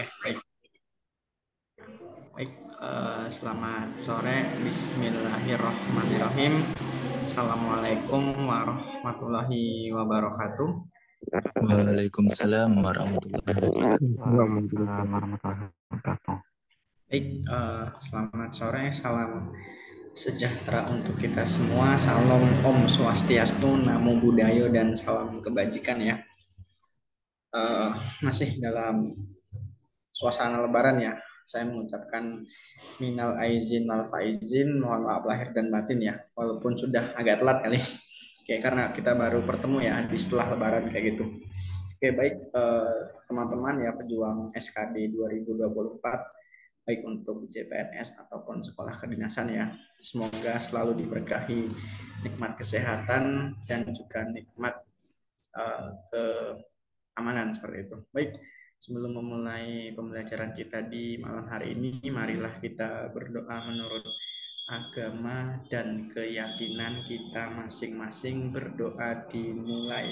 Baik, baik. Selamat sore. Bismillahirrahmanirrahim. Assalamualaikum warahmatullahi wabarakatuh. Waalaikumsalam warahmatullahi wabarakatuh. Waalaikumsalam warahmatullahi wabarakatuh. Baik, selamat sore. Salam sejahtera untuk kita semua. Salam Om Swastiastu, Namo Buddhaya, dan salam kebajikan ya. Masih dalam suasana Lebaran ya. Saya mengucapkan minal aizin wal faizin, mohon maaf lahir dan batin ya. Walaupun sudah agak telat kali. Oke, karena kita baru bertemu ya di setelah Lebaran kayak gitu. Oke, baik teman-teman ya pejuang SKD 2024 baik untuk CPNS ataupun sekolah kedinasan ya. Semoga selalu diberkahi nikmat kesehatan dan juga nikmat keamanan seperti itu. Baik, sebelum memulai pembelajaran kita di malam hari ini, marilah kita berdoa menurut agama dan keyakinan kita masing-masing. Berdoa dimulai.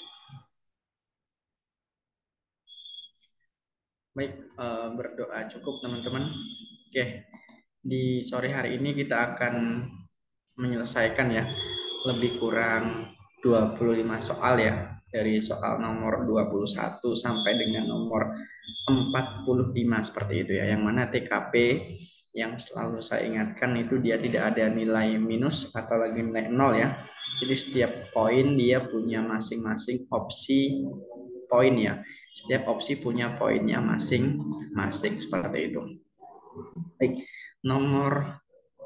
Baik, berdoa cukup teman-teman. Oke, di sore hari ini kita akan menyelesaikan ya lebih kurang 25 soal ya, dari soal nomor 21 sampai dengan nomor 45 seperti itu ya, yang mana TKP yang selalu saya ingatkan itu dia tidak ada nilai minus atau lagi nilai nol ya. Jadi setiap poin dia punya masing-masing opsi poin ya. Setiap opsi punya poinnya masing-masing seperti itu. Baik, nomor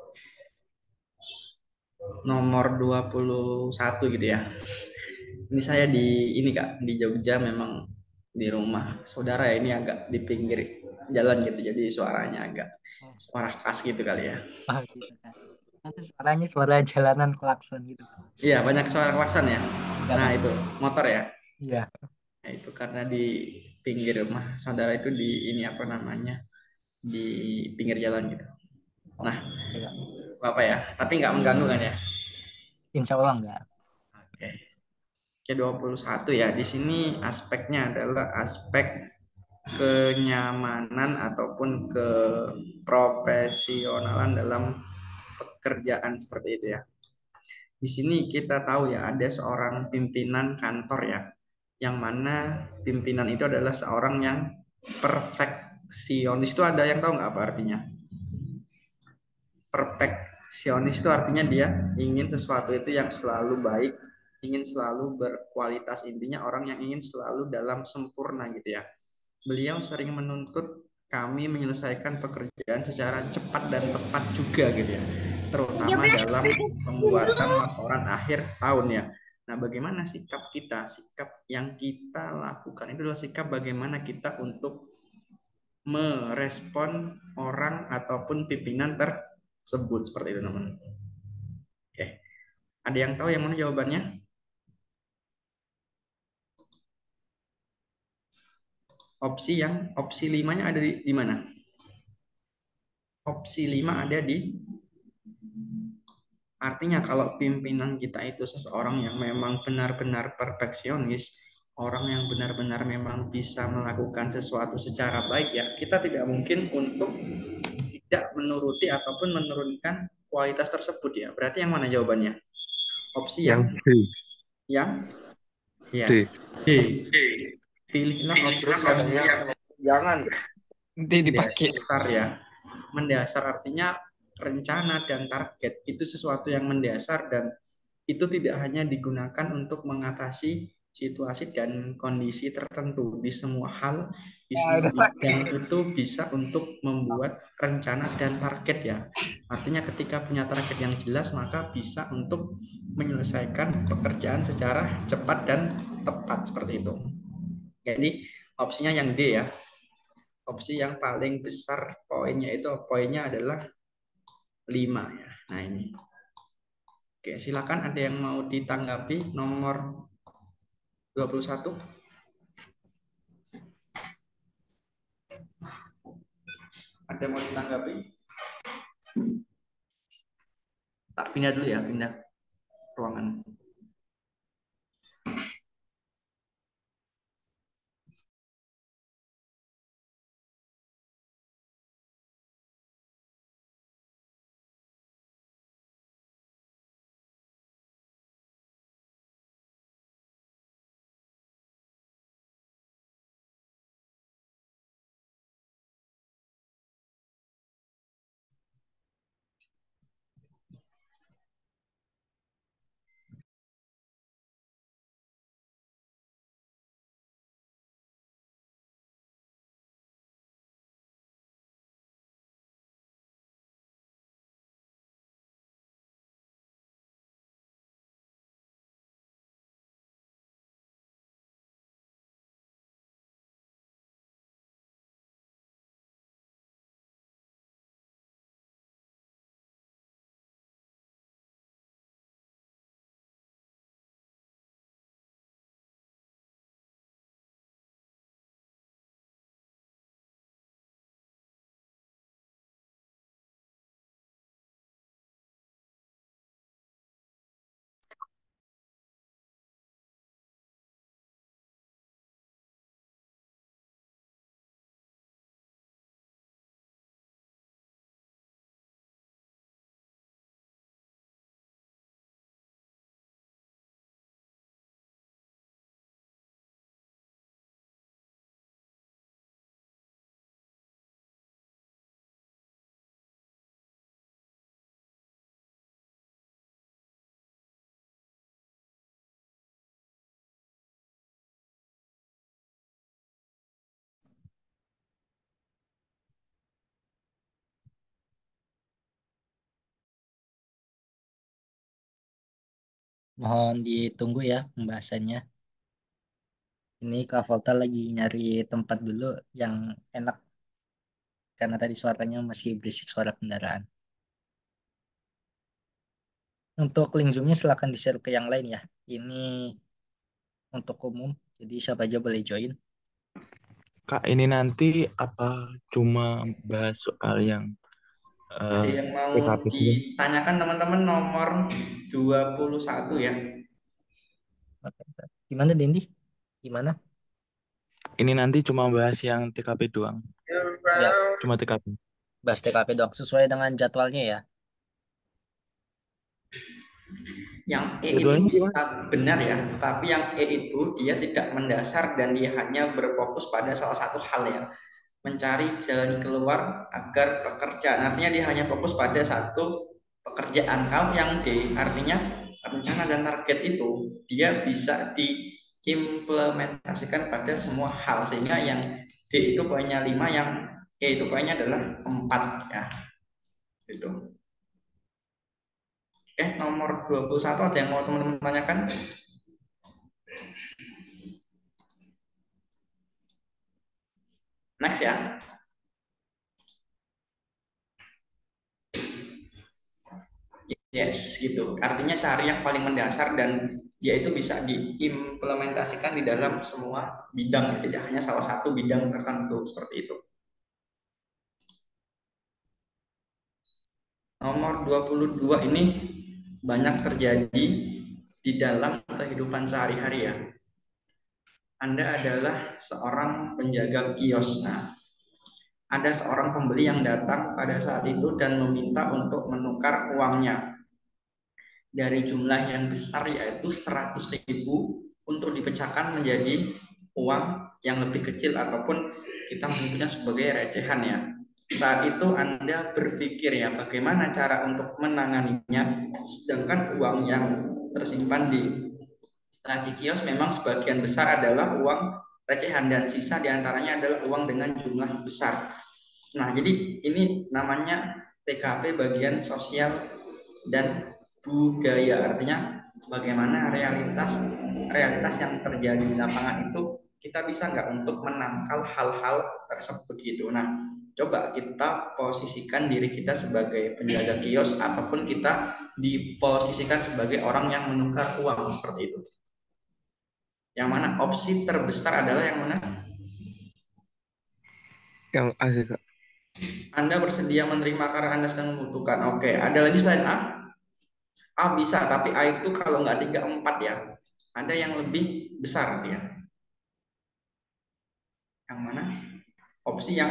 nomor 21 gitu ya. Ini saya ini Kak, di Jogja memang di rumah saudara ya, ini agak di pinggir jalan gitu, jadi suaranya agak suara khas gitu kali ya. Oh, gitu kan. Nanti suaranya suara jalanan klakson gitu. Iya, banyak suara klakson ya. Iya Nah, kan? itu motor ya. Iya. Nah, itu karena di pinggir rumah saudara itu di ini apa namanya? Di pinggir jalan gitu. Oh, Nah, iya. apa ya? Tapi nggak mengganggu kan ya? Insya Allah enggak. Oke. Ke-21 ya. Di sini aspeknya adalah aspek kenyamanan ataupun keprofesionalan dalam pekerjaan seperti itu ya. Di sini kita tahu ya ada seorang pimpinan kantor ya, yang mana pimpinan itu adalah seorang yang perfeksionis. Itu ada yang tahu nggak apa artinya? Perfeksionis itu artinya dia ingin sesuatu itu yang selalu baik, ingin selalu berkualitas, intinya orang yang ingin selalu dalam sempurna gitu ya. Beliau sering menuntut kami menyelesaikan pekerjaan secara cepat dan tepat juga gitu ya, terutama dalam pembuatan laporan akhir tahun ya. Nah, bagaimana sikap kita? Sikap yang kita lakukan itu adalah sikap bagaimana kita untuk merespon orang ataupun pimpinan tersebut seperti itu teman. Oke, ada yang tahu yang mana jawabannya? Opsi limanya ada di mana? Opsi 5 ada di, artinya kalau pimpinan kita itu seseorang yang memang benar-benar perfeksionis, orang yang benar-benar memang bisa melakukan sesuatu secara baik ya, kita tidak mungkin untuk tidak menuruti ataupun menurunkan kualitas tersebut ya. Berarti yang mana jawabannya? Opsi Yang yang D. yang ya D. D. Pilihlah opsi yang jangan Nanti dipakai. mendasar ya. Mendasar artinya rencana dan target itu sesuatu yang mendasar, dan itu tidak hanya digunakan untuk mengatasi situasi dan kondisi tertentu di semua hal, di Ya, semua udah pakai. bidang itu bisa untuk membuat rencana dan target ya. Artinya ketika punya target yang jelas maka bisa untuk menyelesaikan pekerjaan secara cepat dan tepat seperti itu. Jadi opsinya yang D ya. Opsi yang paling besar poinnya itu poinnya adalah 5 ya. Nah, ini. Oke, silakan ada yang mau ditanggapi nomor 21. Ada yang mau ditanggapi? Tak pindah dulu ya, pindah ruangan. Mohon ditunggu ya pembahasannya. Ini Kak Volta lagi nyari tempat dulu yang enak karena tadi suaranya masih berisik suara kendaraan. Untuk link Zoom-nya silakan di-share ke yang lain ya. Ini untuk umum, jadi siapa aja boleh join. Kak, ini nanti apa cuma bahas soal yang Ada eh, yang mau PKP dulu? ditanyakan teman-teman nomor 21 ya. Gimana Dendi? Gimana? Ini nanti cuma bahas yang TKP doang. Ya, Cuma TKP. bahas TKP dong sesuai dengan jadwalnya ya. Yang E itu Jadwalnya gimana? bisa benar ya, tetapi yang E itu dia tidak mendasar dan dia hanya berfokus pada salah satu hal ya, mencari jalan keluar agar pekerjaan. Artinya dia hanya fokus pada satu pekerjaan. Kalau yang D artinya rencana dan target itu dia bisa diimplementasikan pada semua hal, sehingga yang D itu poinnya 5, yang E itu poinnya adalah 4 ya. Itu. Nomor 21 ada yang mau teman-teman tanyakan? Next ya. Yes, gitu. Artinya cari yang paling mendasar dan dia itu bisa diimplementasikan di dalam semua bidang, tidak hanya salah satu bidang tertentu seperti itu. Nomor 22 ini banyak terjadi di dalam kehidupan sehari-hari ya. Anda adalah seorang penjaga kios. Nah, ada seorang pembeli yang datang pada saat itu dan meminta untuk menukar uangnya dari jumlah yang besar, yaitu 100.000, untuk dipecahkan menjadi uang yang lebih kecil ataupun kita menyebutnya sebagai recehan ya. Saat itu Anda berpikir ya bagaimana cara untuk menanganinya, sedangkan uang yang tersimpan di laci kios memang sebagian besar adalah uang recehan dan sisa diantaranya adalah uang dengan jumlah besar. Nah, jadi ini namanya TKP bagian sosial dan budaya. Artinya bagaimana realitas realitas yang terjadi di lapangan itu kita bisa nggak untuk menangkal hal-hal tersebut gitu. Nah, coba kita posisikan diri kita sebagai penjaga kios ataupun kita diposisikan sebagai orang yang menukar uang seperti itu. Yang mana opsi terbesar adalah yang mana? Yang asik, Kak. Anda bersedia menerima karena Anda sedang membutuhkan. Oke, ada lagi selain A? A bisa, tapi A itu kalau nggak 3, 4 ya. Ada yang lebih besar dia. Yang mana? Opsi yang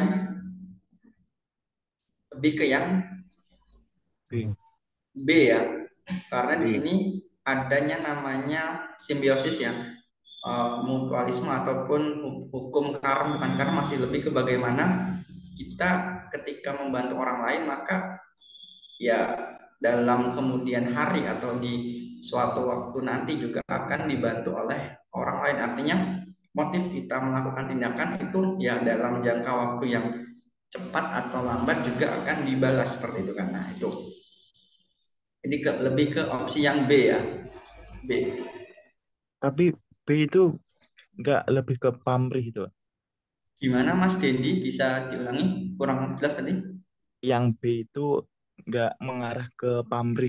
lebih ke yang B. B ya. Karena di B. sini adanya namanya simbiosis ya. Mutualisme ataupun hukum karma, bukan karma, masih lebih ke bagaimana kita ketika membantu orang lain maka ya dalam kemudian hari atau di suatu waktu nanti juga akan dibantu oleh orang lain. Artinya motif kita melakukan tindakan itu ya dalam jangka waktu yang cepat atau lambat juga akan dibalas seperti itu kan. Nah, itu. Jadi lebih ke opsi yang B ya. B. Tapi B itu nggak lebih ke pamrih itu. Gimana Mas Dendi, bisa diulangi? Kurang jelas tadi. Yang B itu nggak mengarah ke pamrih.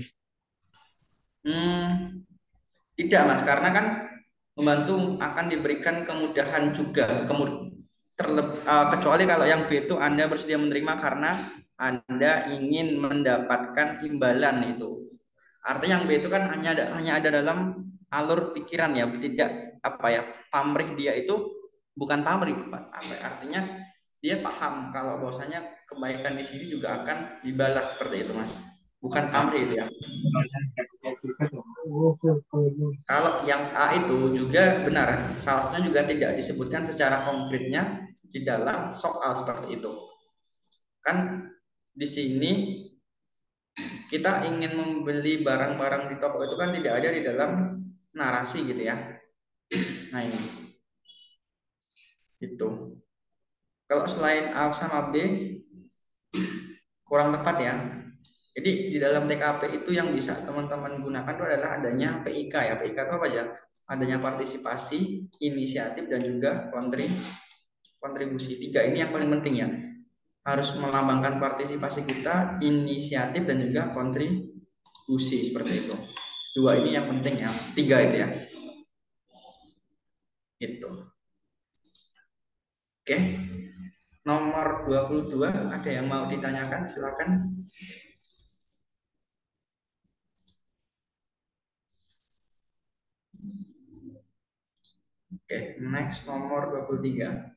Hmm, tidak Mas, karena kan membantu akan diberikan kemudahan juga. Kecuali kalau yang B itu Anda bersedia menerima karena Anda ingin mendapatkan imbalan itu. Artinya yang B itu kan hanya ada dalam alur pikiran ya, tidak apa ya, pamrih dia itu bukan pamrih, artinya dia paham kalau bahwasanya kebaikan di sini juga akan dibalas seperti itu Mas. Bukan pamrih itu ya. Kalau yang A itu juga benar, salahnya juga tidak disebutkan secara konkretnya di dalam soal seperti itu. Kan di sini kita ingin membeli barang-barang di toko itu kan tidak ada di dalam narasi gitu ya. Nah ini, itu. Kalau selain A sama B kurang tepat ya. Jadi di dalam TKP itu yang bisa teman-teman gunakan itu adalah adanya PIK ya. PIK itu apa aja? Adanya partisipasi, inisiatif, dan juga kontribusi. Tiga ini yang paling penting ya. Harus melambangkan partisipasi kita, inisiatif, dan juga kontribusi seperti itu. Dua ini yang penting ya. Tiga itu ya. Itu. Oke. Nomor 22 ada yang mau ditanyakan? Silakan. Oke, next nomor 23.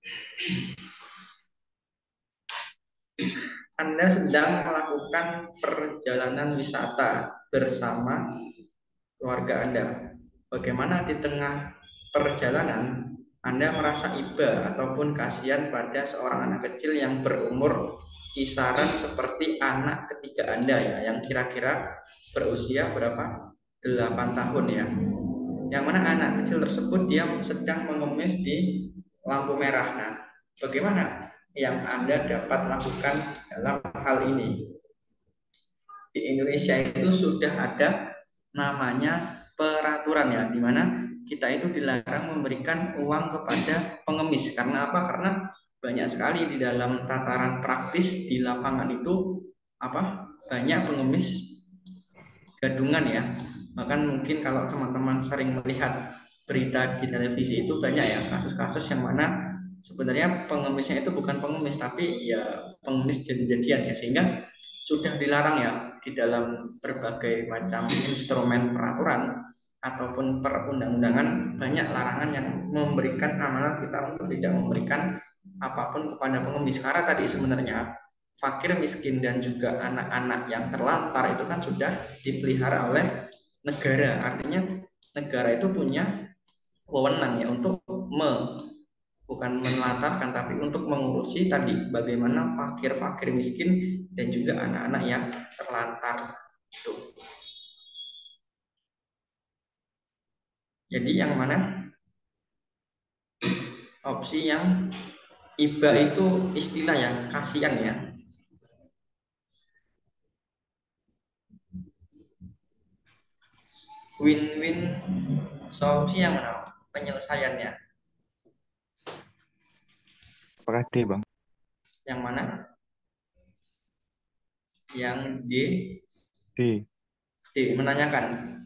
Anda sedang melakukan perjalanan wisata bersama keluarga Anda. Bagaimana di tengah perjalanan Anda merasa iba ataupun kasihan pada seorang anak kecil yang berumur kisaran seperti anak ketiga Anda ya, yang kira-kira berusia berapa? 8 tahun ya. Yang mana anak kecil tersebut dia sedang mengemis di lampu merah. Nah, bagaimana yang Anda dapat lakukan dalam hal ini? Di Indonesia itu sudah ada namanya peraturan ya, di mana kita itu dilarang memberikan uang kepada pengemis. Karena apa? Karena banyak sekali di dalam tataran praktis di lapangan itu banyak pengemis gadungan ya. Bahkan mungkin kalau teman-teman sering melihat berita di televisi itu banyak ya kasus-kasus yang mana sebenarnya pengemisnya itu bukan pengemis tapi ya pengemis jadi-jadian ya, sehingga sudah dilarang ya di dalam berbagai macam instrumen peraturan ataupun perundang-undangan, banyak larangan yang memberikan amanat kita untuk tidak memberikan apapun kepada pengemis. Karena tadi sebenarnya fakir miskin dan juga anak-anak yang terlantar itu kan sudah dipelihara oleh negara. Artinya negara itu punya wewenang ya untuk bukan menelantarkan tapi untuk mengurusi tadi bagaimana fakir miskin dan juga anak-anak yang terlantar itu. Jadi yang mana opsi yang iba itu istilah yang kasihan ya. Win-win solusi yang mana? Penyelesaiannya. Apakah D, Bang? Yang mana? Yang D. Menanyakan.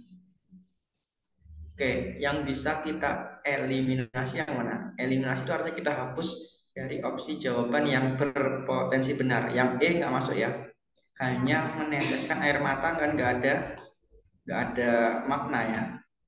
Oke, yang bisa kita eliminasi yang mana? Eliminasi itu artinya kita hapus dari opsi jawaban yang berpotensi benar. Yang E nggak masuk ya. Hanya meneteskan air mata kan nggak ada makna ya.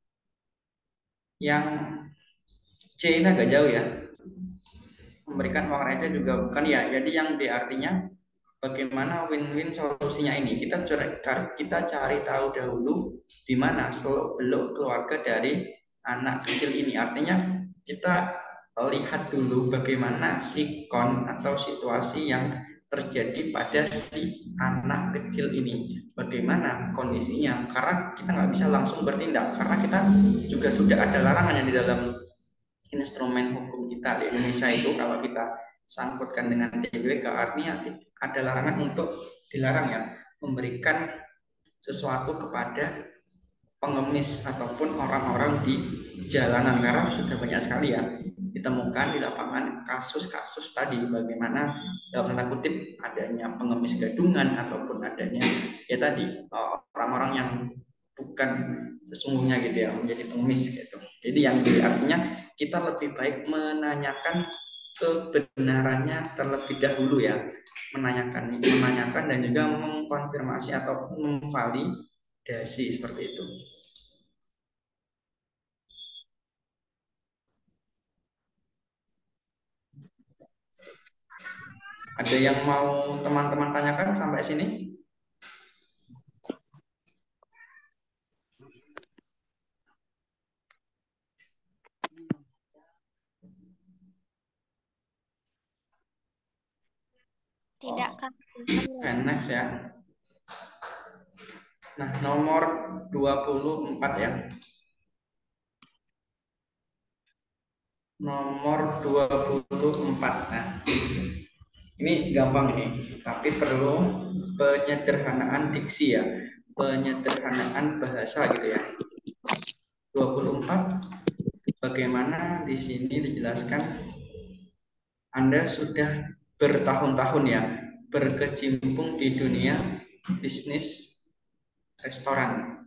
Yang C ini agak jauh ya. Memberikan uang receh juga bukan ya. Jadi yang D artinya bagaimana win-win solusinya ini. Kita cari tahu dahulu di mana seluk-beluk keluarga dari anak kecil ini. Artinya kita lihat dulu bagaimana sikon atau situasi yang terjadi pada si anak kecil ini, bagaimana kondisinya, karena kita nggak bisa langsung bertindak karena kita juga sudah ada larangannya di dalam instrumen hukum kita di Indonesia. Itu kalau kita sangkutkan dengan TWK artinya ada larangan untuk dilarang ya memberikan sesuatu kepada pengemis ataupun orang-orang di jalanan, karena sudah banyak sekali ya ditemukan di lapangan kasus-kasus tadi bagaimana dalam tanda kutip adanya pengemis gadungan ataupun adanya ya tadi orang-orang yang bukan sesungguhnya gitu ya menjadi pengemis gitu. Jadi yang artinya kita lebih baik menanyakan kebenarannya terlebih dahulu ya, menanyakan dan juga mengkonfirmasi atau memvalidasi seperti itu. Ada yang mau teman-teman tanyakan sampai sini? Tidak, Kak. Next ya. Nah, nomor 24 ya. Nomor 24. Nah, Ini gampang ini, tapi perlu penyederhanaan diksi ya, penyederhanaan bahasa gitu ya. 24, bagaimana di sini dijelaskan Anda sudah bertahun-tahun ya berkecimpung di dunia bisnis restoran.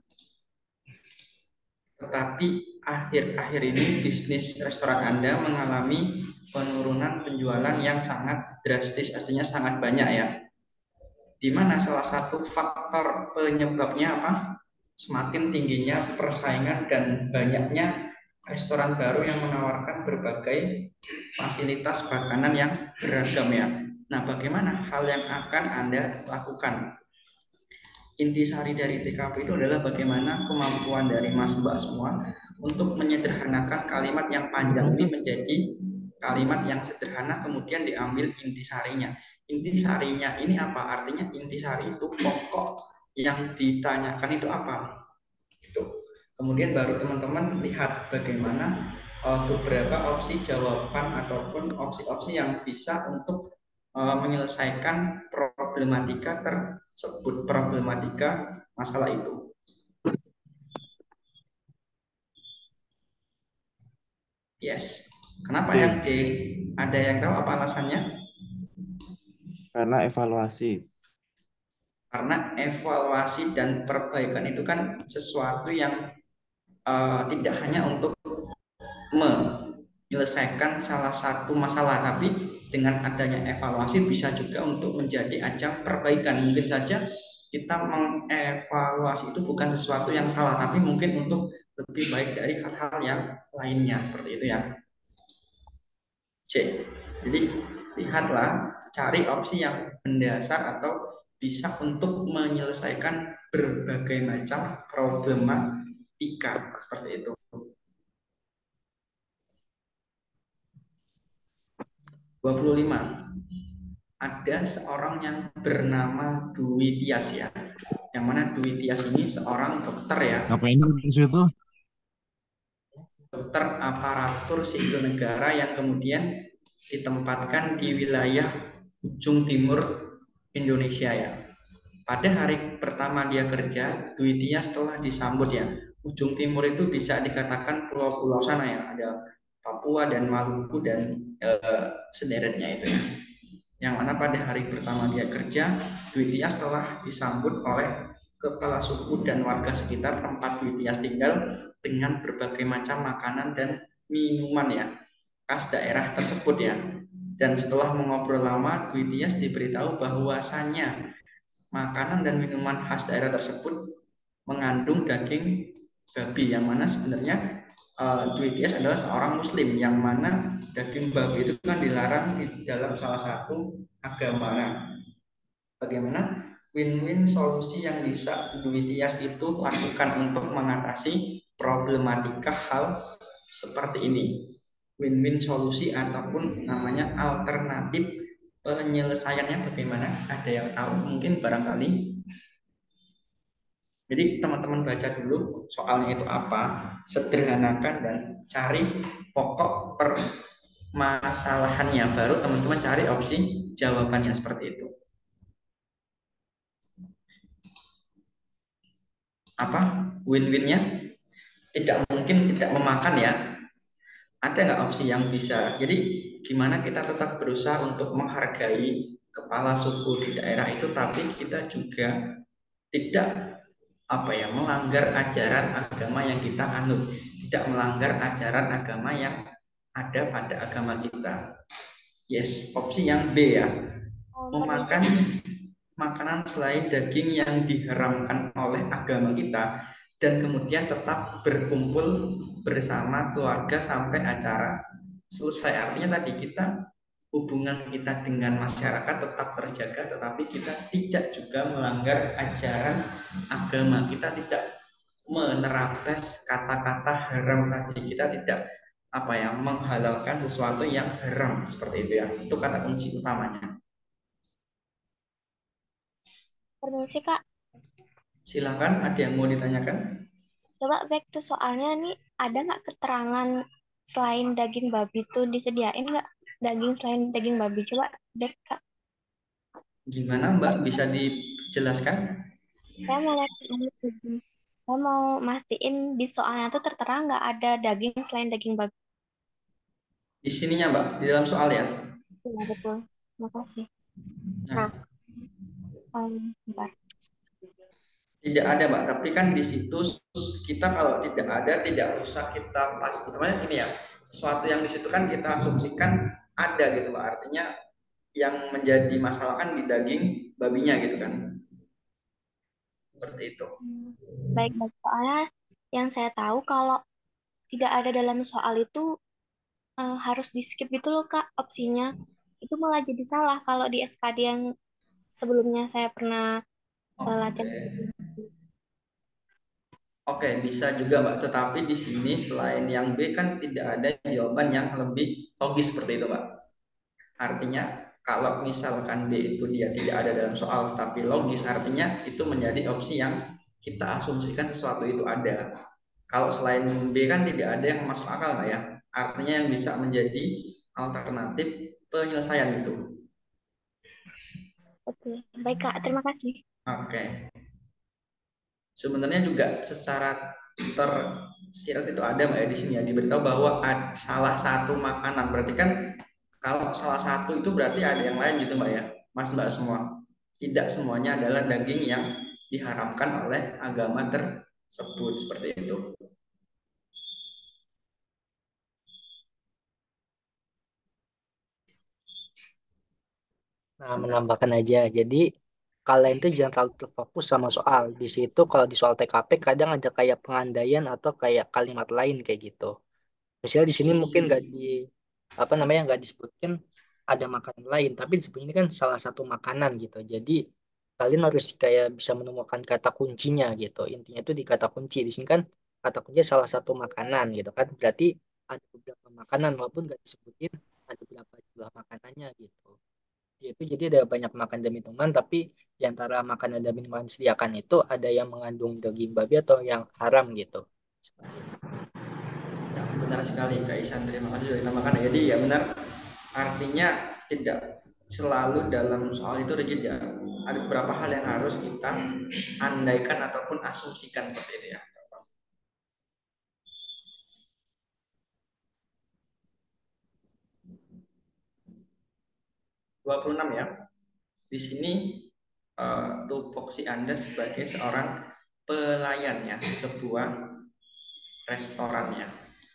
Tetapi akhir-akhir ini bisnis restoran Anda mengalami penurunan penjualan yang sangat drastis, artinya sangat banyak ya. Di mana salah satu faktor penyebabnya apa? Semakin tingginya persaingan dan banyaknya restoran baru yang menawarkan berbagai fasilitas makanan yang beragam ya. Nah, bagaimana hal yang akan Anda lakukan? Intisari dari TKP itu adalah bagaimana kemampuan dari Mas Mbak semua untuk menyederhanakan kalimat yang panjang ini menjadi kalimat yang sederhana, kemudian diambil intisarinya. Intisarinya ini apa? Artinya intisari itu pokok yang ditanyakan itu apa? Gitu. Kemudian baru teman-teman lihat bagaimana beberapa opsi jawaban ataupun opsi-opsi yang bisa untuk menyelesaikan problematika tersebut, problematika masalah itu. Yes. Kenapa yang C? Ada yang tahu apa alasannya? Karena evaluasi. Karena evaluasi dan perbaikan itu kan sesuatu yang tidak hanya untuk menyelesaikan salah satu masalah, tapi dengan adanya evaluasi bisa juga untuk menjadi ajang perbaikan. Mungkin saja kita mengevaluasi itu bukan sesuatu yang salah, tapi mungkin untuk lebih baik dari hal-hal yang lainnya, seperti itu ya. C. Jadi lihatlah, cari opsi yang mendasar atau bisa untuk menyelesaikan berbagai macam problematika, seperti itu. 25. Ada seorang yang bernama Dwi Tias ya. Yang mana Dwi Tias ini seorang dokter ya. Ngapain di situ? Dokter aparatur sipil negara yang kemudian ditempatkan di wilayah ujung timur Indonesia ya. Pada hari pertama dia kerja, Dwi Tias telah disambut ya. Ujung timur itu bisa dikatakan pulau-pulau sana ya. Ada Papua dan Maluku dan sederetnya itu ya. Yang mana pada hari pertama dia kerja, Dwi Tias telah disambut oleh kepala suku dan warga sekitar tempat Dwi Tias tinggal dengan berbagai macam makanan dan minuman ya khas daerah tersebut ya. Dan setelah mengobrol lama, Dwi Tias diberitahu bahwasannya makanan dan minuman khas daerah tersebut mengandung daging babi, yang mana sebenarnya Dwi Tias adalah seorang muslim, yang mana daging babi itu kan dilarang di dalam salah satu agama. Nah, bagaimana win-win solusi yang bisa Dwi Tias itu lakukan untuk mengatasi problematika hal seperti ini? Win-win solusi ataupun namanya alternatif penyelesaiannya bagaimana? Ada yang tahu mungkin barangkali? Jadi teman-teman baca dulu soalnya itu apa, sederhanakan dan cari pokok permasalahannya, baru teman-teman cari opsi jawabannya seperti itu. Apa win-winnya? Tidak mungkin tidak memakan ya. Ada nggak opsi yang bisa? Jadi gimana kita tetap berusaha untuk menghargai kepala suku di daerah itu, tapi kita juga tidak melanggar ajaran agama yang kita anut, tidak melanggar ajaran agama yang ada pada agama kita. Yes, opsi yang B ya, memakan makanan selain daging yang diharamkan oleh agama kita dan kemudian tetap berkumpul bersama keluarga sampai acara selesai. Artinya tadi hubungan kita dengan masyarakat tetap terjaga, tetapi kita tidak juga melanggar ajaran agama. Kita tidak menerapkan kata-kata haram tadi. Kita tidak menghalalkan sesuatu yang haram seperti itu ya. Itu kata kunci utamanya. Permisi Kak, Silakan, ada yang mau ditanyakan? coba back to soalnya nih, ada nggak keterangan selain daging babi tuh disediain nggak daging selain daging babi? Coba back Kak. Gimana Mbak, bisa dijelaskan? Saya mau saya mau mastiin di soalnya tuh tertera nggak ada daging selain daging babi. Di sininya Mbak, di dalam soal ya. Iya, betul. Makasih. Nah, Nah, bentar. tidak ada Mbak, tapi kan di situ kita kalau tidak ada tidak usah kita pasti. Namanya gini ya, sesuatu yang di situ kan kita asumsikan ada gitu Mbak. Artinya yang menjadi masalah kan di daging babinya gitu kan. Seperti itu. Baik, baik. Soalnya yang saya tahu kalau tidak ada dalam soal itu harus di skip gitu loh Kak opsinya. Itu malah jadi salah kalau di SKD yang sebelumnya saya pernah latihan. Oke. Oke, bisa juga Mbak. Tetapi di sini selain yang B kan tidak ada jawaban yang lebih logis seperti itu Mbak. Artinya kalau misalkan B itu dia tidak ada dalam soal tapi logis, artinya itu menjadi opsi yang kita asumsikan sesuatu itu ada. Kalau selain B kan tidak ada yang masuk akal Mbak ya. Artinya yang bisa menjadi alternatif penyelesaian itu. Oke, baik Kak. Terima kasih. Oke. Sebenarnya juga secara tersirat itu ada Mbak ya di sini ya, diberitahu bahwa salah satu makanan, berarti kan kalau salah satu itu berarti ada yang lain gitu Mbak ya, Mas Mbak semua. Tidak semuanya adalah daging yang diharamkan oleh agama tersebut, seperti itu. Nah, menambahkan aja. Jadi, kalian tuh jangan terlalu terfokus sama soal. Di situ kalau di soal TKP kadang ada kayak pengandaian atau kayak kalimat lain kayak gitu. Misalnya di sini mungkin nggak di apa namanya nggak disebutkan ada makanan lain, tapi disebutnya ini kan salah satu makanan gitu. Jadi kalian harus kayak bisa menemukan kata kuncinya gitu. Intinya itu di kata kunci. Di sini kan kata kunci salah satu makanan gitu kan. Berarti ada beberapa makanan walaupun nggak disebutin ada berapa jumlah makanannya gitu. Itu jadi ada banyak makan dan minuman, tapi di antara makanan dan minuman yang disediakan itu ada yang mengandung daging babi atau yang haram gitu. Seperti itu. Ya, benar sekali Kak Isan, terima kasih sudah ditambahkan. Jadi ya benar, artinya tidak selalu dalam soal itu rigid ya. Ada beberapa hal yang harus kita andaikan ataupun asumsikan seperti itu ya. 26 ya. Di sini tupoksi Anda sebagai seorang pelayan ya, sebuah restoran ya.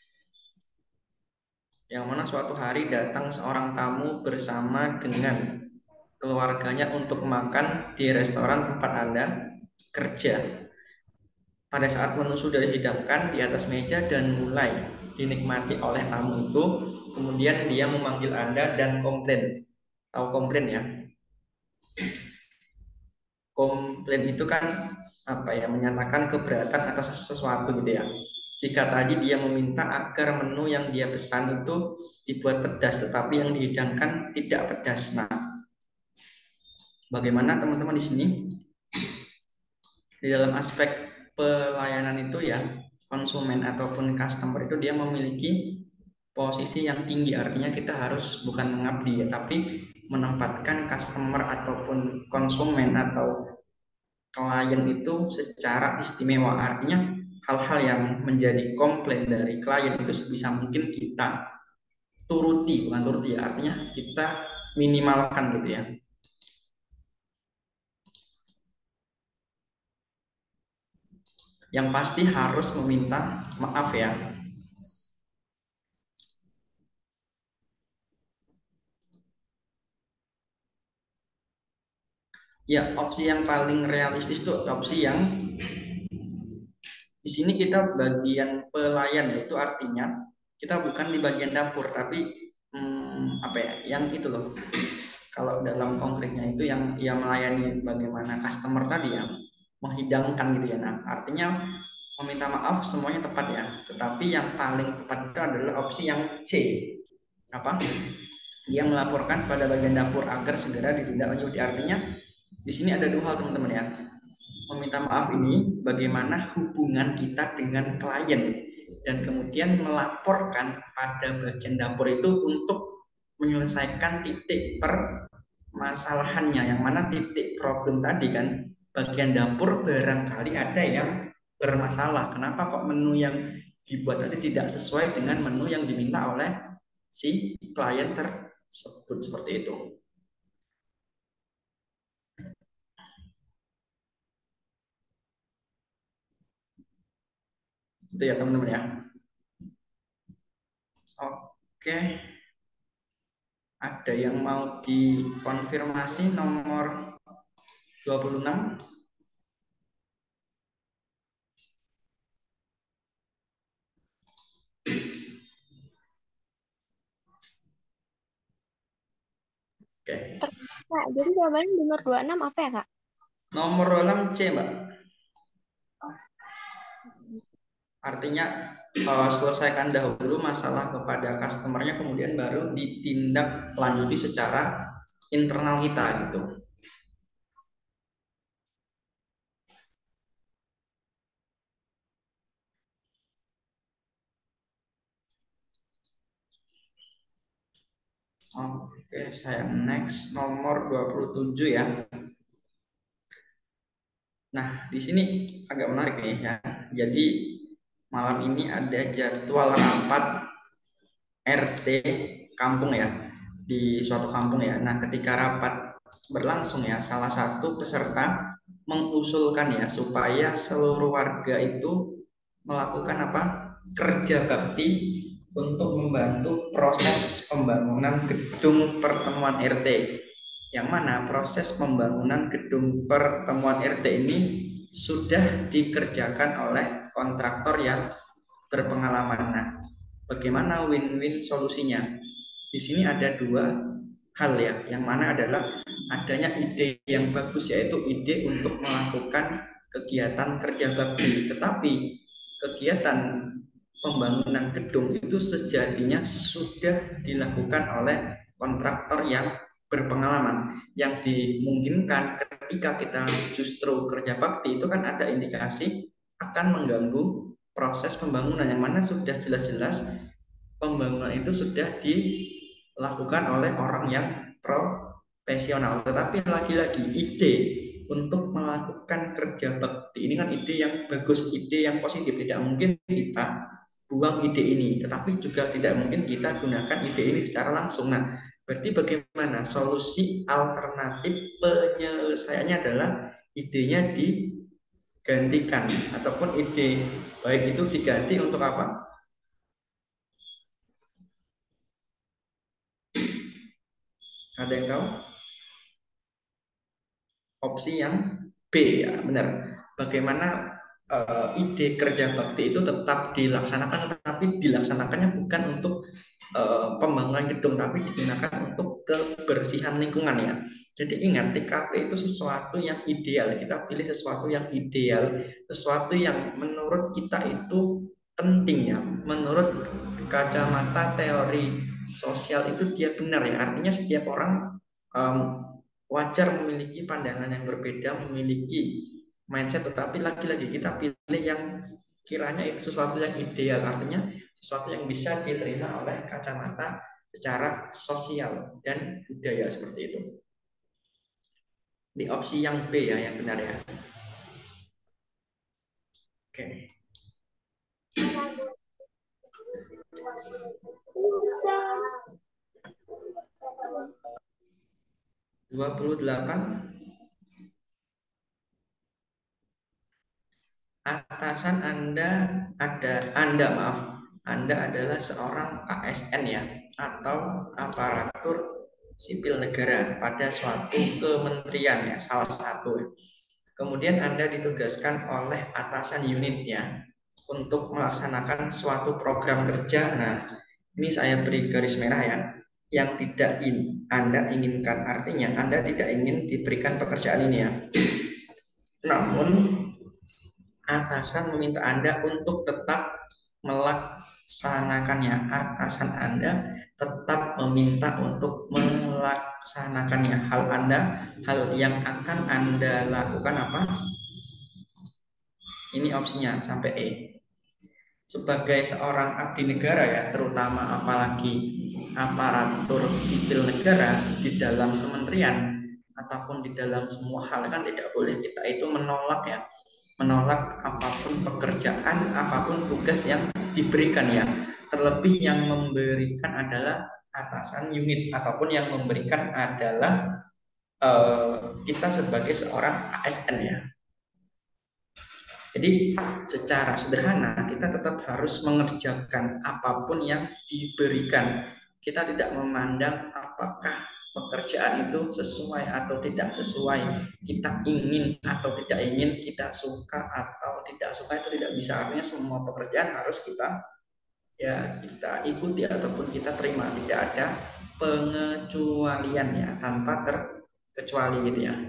Yang mana suatu hari datang seorang tamu bersama dengan keluarganya untuk makan di restoran tempat Anda kerja. Pada saat menu sudah dihidangkan di atas meja dan mulai dinikmati oleh tamu itu, kemudian dia memanggil Anda dan komplain. Tahu komplain ya? Komplain itu kan apa ya, menyatakan keberatan atas sesuatu gitu ya. Jika tadi dia meminta agar menu yang dia pesan itu dibuat pedas tetapi yang dihidangkan tidak pedas. Nah, bagaimana teman-teman di sini di dalam aspek pelayanan itu ya, konsumen ataupun customer itu dia memiliki posisi yang tinggi, artinya kita harus bukan mengabdi ya, tapi menempatkan customer ataupun konsumen atau klien itu secara istimewa. Artinya hal-hal yang menjadi komplain dari klien itu sebisa mungkin kita turuti, bukan turuti ya, artinya kita minimalkan gitu ya. Yang pasti harus meminta maaf ya. Ya, opsi yang paling realistis itu opsi yang di sini kita bagian pelayan, yaitu artinya kita bukan di bagian dapur, tapi apa ya, yang itu loh. Kalau dalam konkretnya itu yang melayani bagaimana customer tadi ya, menghidangkan gitu ya. Nah, artinya meminta maaf semuanya tepat ya, tetapi yang paling tepat itu adalah opsi yang C. Apa? Dia melaporkan pada bagian dapur agar segera ditindaklanjuti. Artinya di sini ada dua hal teman-teman ya. Meminta maaf ini bagaimana hubungan kita dengan klien, dan kemudian melaporkan pada bagian dapur itu untuk menyelesaikan titik permasalahannya, yang mana titik problem tadi kan, bagian dapur barangkali ada yang bermasalah. Kenapa kok menu yang dibuat tadi tidak sesuai dengan menu yang diminta oleh si klien tersebut, seperti itu. Itu ya teman-teman ya. Oke. Ada yang mau dikonfirmasi nomor 26? Oke. Kak, jadi jawabannya nomor 26 apa ya, Kak? Nomor 26 C, Mbak. Artinya selesaikan dahulu masalah kepada customernya, kemudian baru ditindak lanjuti secara internal kita gitu. Oke, saya next nomor 27 ya. Nah, di sini agak menarik nih ya. Jadi malam ini ada jadwal rapat RT kampung ya, di suatu kampung ya. Nah, ketika rapat berlangsung ya, salah satu peserta mengusulkan ya supaya seluruh warga itu melakukan apa? Kerja bakti untuk membantu proses pembangunan gedung pertemuan RT. Yang mana proses pembangunan gedung pertemuan RT ini sudah dikerjakan oleh kontraktor yang berpengalaman. Nah, bagaimana win-win solusinya? Di sini ada dua hal ya, yang mana adalah adanya ide yang bagus, yaitu ide untuk melakukan kegiatan kerja bakti, tetapi kegiatan pembangunan gedung itu sejatinya sudah dilakukan oleh kontraktor yang berpengalaman. Yang dimungkinkan ketika kita justru kerja bakti itu kan ada indikasi akan mengganggu proses pembangunan, yang mana sudah jelas-jelas pembangunan itu sudah dilakukan oleh orang yang profesional. Tetapi lagi-lagi ide untuk melakukan kerja bakti ini kan ide yang bagus, ide yang positif. Tidak mungkin kita buang ide ini, tetapi juga tidak mungkin kita gunakan ide ini secara langsung. Nah, berarti bagaimana solusi alternatif penyelesaiannya adalah idenya digantikan, ataupun ide baik itu diganti untuk apa? Ada yang tahu? Opsi yang B ya, benar. Bagaimana ide kerja bakti itu tetap dilaksanakan, tetapi dilaksanakannya bukan untuk pembangunan gedung, tapi digunakan untuk kebersihan lingkungan ya. Jadi ingat, TKP itu sesuatu yang ideal. Kita pilih sesuatu yang ideal, sesuatu yang menurut kita itu penting ya. Menurut kacamata teori sosial itu dia benar ya. Artinya setiap orang wajar memiliki pandangan yang berbeda, memiliki mindset, tetapi lagi-lagi kita pilih yang kiranya itu sesuatu yang ideal, artinya sesuatu yang bisa diterima oleh kacamata secara sosial dan budaya, seperti itu. Di opsi yang B ya, yang benar ya. Oke. 28. Atasan Anda adalah seorang ASN ya, atau aparatur sipil negara pada suatu kementerian ya, salah satu ya. Kemudian Anda ditugaskan oleh atasan unitnya untuk melaksanakan suatu program kerja. Nah, ini saya beri garis merah ya, yang tidak Anda inginkan, artinya Anda tidak ingin diberikan pekerjaan ini ya. Namun atasan meminta Anda untuk tetap melaksanakannya. Atasan Anda tetap meminta untuk melaksanakannya. Hal yang akan Anda lakukan apa? Ini opsinya sampai E. Sebagai seorang abdi negara ya, terutama apalagi aparatur sipil negara, di dalam kementerian, ataupun di dalam semua hal kan tidak boleh kita itu menolak ya, menolak apapun pekerjaan, apapun tugas yang diberikan ya. Terlebih yang memberikan adalah atasan unit, ataupun yang memberikan adalah kita sebagai seorang ASN ya. Jadi secara sederhana kita tetap harus mengerjakan apapun yang diberikan. Kita tidak memandang apakah pekerjaan itu sesuai atau tidak sesuai, kita ingin atau tidak ingin, kita suka atau tidak suka, itu tidak bisa. Artinya semua pekerjaan harus kita ikuti ataupun kita terima, tidak ada pengecualian ya, tanpa terkecuali gitu ya.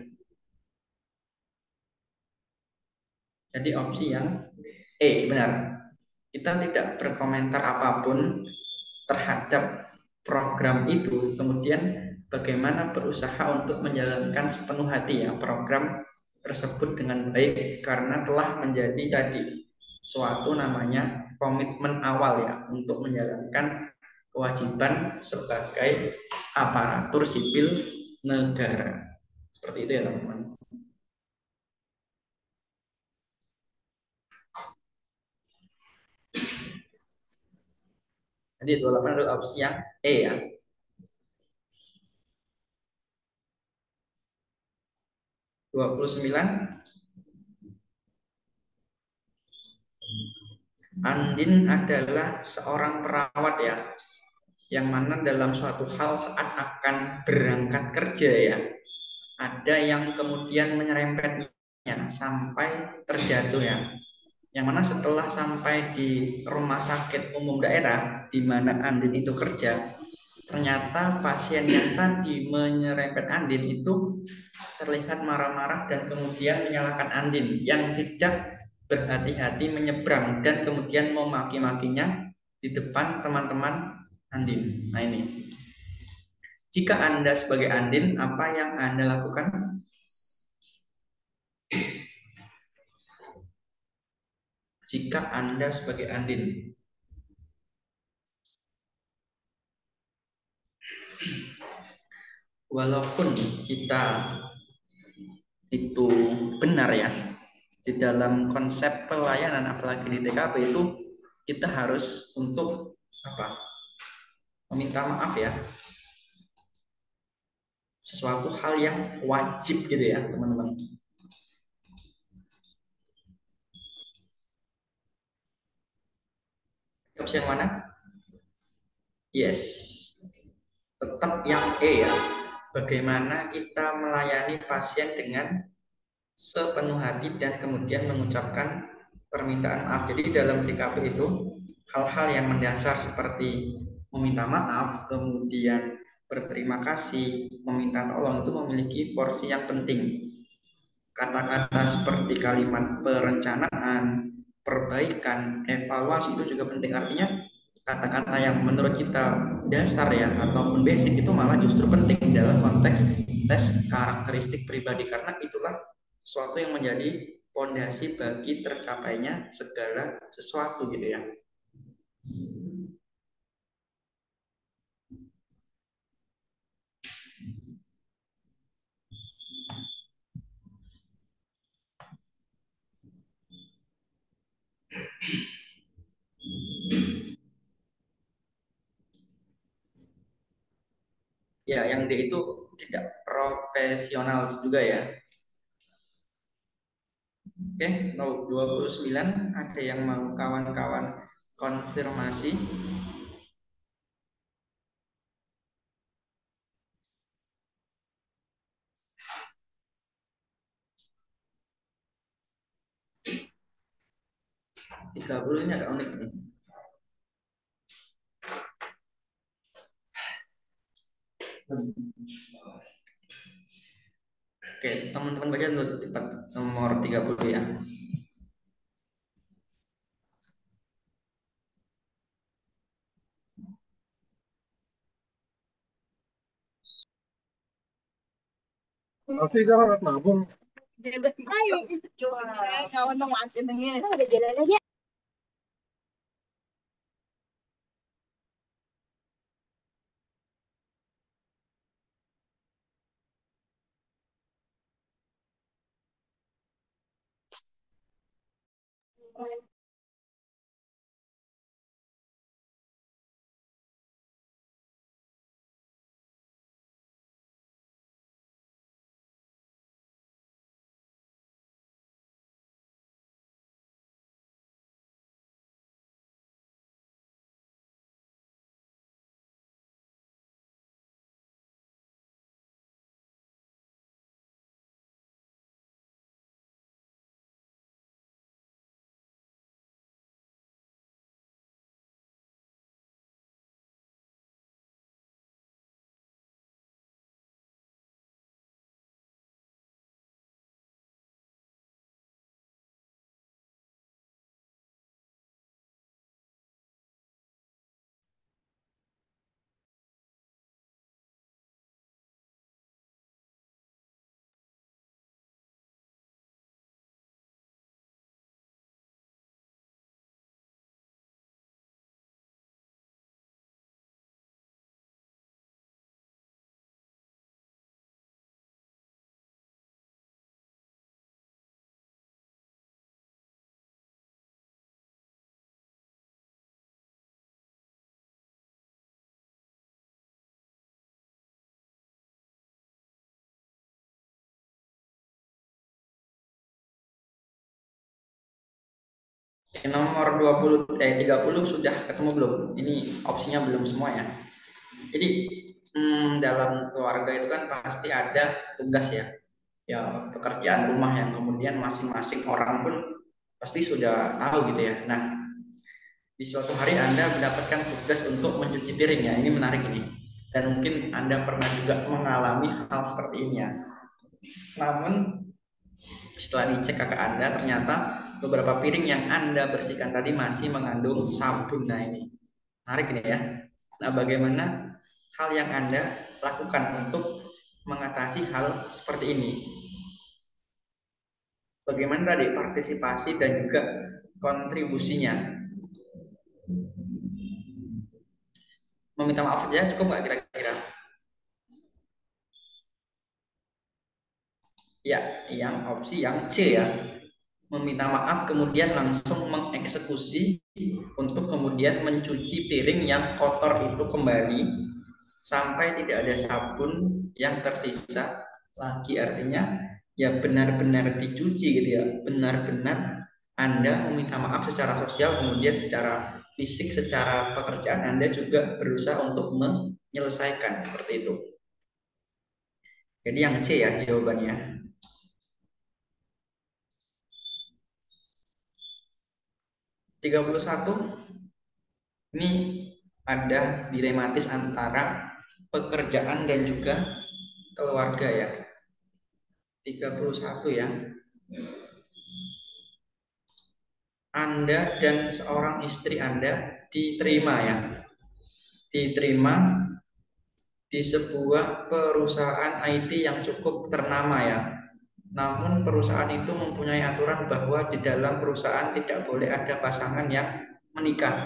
Jadi opsi yang benar. Kita tidak berkomentar apapun terhadap program itu, kemudian bagaimana berusaha untuk menjalankan sepenuh hati ya program tersebut dengan baik, karena telah menjadi tadi suatu namanya komitmen awal ya untuk menjalankan kewajiban sebagai aparatur sipil negara. Seperti itu ya teman-teman. Jadi 28 adalah opsi yang E ya. (29) Andin adalah seorang perawat ya, yang mana dalam suatu hal saat akan berangkat kerja ya, ada yang kemudian menyerempetnya sampai terjatuh ya. Yang mana setelah sampai di rumah sakit umum daerah di mana Andin itu kerja, ternyata pasien yang tadi menyerempet Andin itu terlihat marah-marah dan kemudian menyalahkan Andin yang tidak berhati-hati menyeberang dan kemudian memaki-makinya di depan teman-teman Andin. Nah ini, jika Anda sebagai Andin, apa yang Anda lakukan? Jika Anda sebagai Andin, walaupun kita itu benar ya, di dalam konsep pelayanan apalagi di TKP itu kita harus untuk meminta maaf ya, sesuatu hal yang wajib gitu ya teman-teman. Opsi yang mana? Yes, tetap yang E ya. Bagaimana kita melayani pasien dengan sepenuh hati dan kemudian mengucapkan permintaan maaf. Jadi dalam TKP itu hal-hal yang mendasar seperti meminta maaf, kemudian berterima kasih, meminta tolong itu memiliki porsi yang penting. Kata-kata seperti kalimat perencanaan, perbaikan, evaluasi itu juga penting. Artinya kata-kata yang menurut kita dasar ya ataupun basic itu malah justru penting dalam konteks tes karakteristik pribadi, karena itulah sesuatu yang menjadi fondasi bagi tercapainya segala sesuatu gitu ya. Ya, yang D itu tidak profesional juga ya. Oke, 29 ada yang mau kawan-kawan konfirmasi? Tiga puluh ini agak unik nih. Oke, teman-teman baca nomor 30 ya. Masih jangan nabung. Nomor 30 sudah ketemu belum? Ini opsinya belum semua ya. Jadi dalam keluarga itu kan pasti ada tugas ya, ya pekerjaan rumah yang kemudian masing-masing orang pun pasti sudah tahu gitu ya. Nah, di suatu hari Anda mendapatkan tugas untuk mencuci piring ya. Ini menarik ini. Dan mungkin Anda pernah juga mengalami hal seperti ini ya. Namun setelah dicek kakak Anda, ternyata beberapa piring yang Anda bersihkan tadi masih mengandung sabun. Nah ini menarik ini ya. Nah, bagaimana hal yang Anda lakukan untuk mengatasi hal seperti ini? Bagaimana tadi partisipasi dan juga kontribusinya? Meminta maaf saja cukup nggak kira-kira? Ya, yang opsi yang C ya. Meminta maaf kemudian langsung mengeksekusi untuk kemudian mencuci piring yang kotor itu kembali sampai tidak ada sabun yang tersisa lagi, artinya ya benar-benar dicuci gitu ya, benar-benar Anda meminta maaf secara sosial, kemudian secara fisik, secara pekerjaan Anda juga berusaha untuk menyelesaikan seperti itu. Jadi yang C ya jawabannya. 31 ini ada dilematis antara pekerjaan dan juga keluarga ya. 31 ya. Anda dan seorang istri Anda diterima ya. Diterima di sebuah perusahaan IT yang cukup ternama ya. Namun perusahaan itu mempunyai aturan bahwa di dalam perusahaan tidak boleh ada pasangan yang menikah.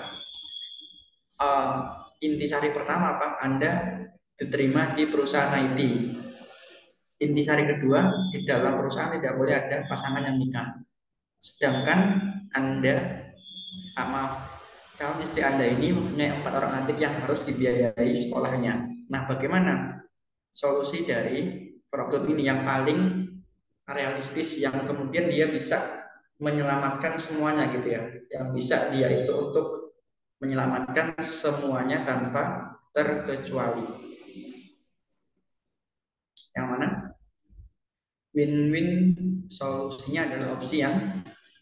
Intisari pertama Pak, Anda diterima di perusahaan IT. Intisari kedua, di dalam perusahaan tidak boleh ada pasangan yang nikah. Sedangkan Anda, calon istri Anda ini mempunyai 4 orang adik yang harus dibiayai sekolahnya. Nah, bagaimana solusi dari problem ini yang paling realistis, yang kemudian dia bisa menyelamatkan semuanya gitu ya, yang bisa dia itu untuk menyelamatkan semuanya tanpa terkecuali. Yang mana? Win-win solusinya adalah opsi yang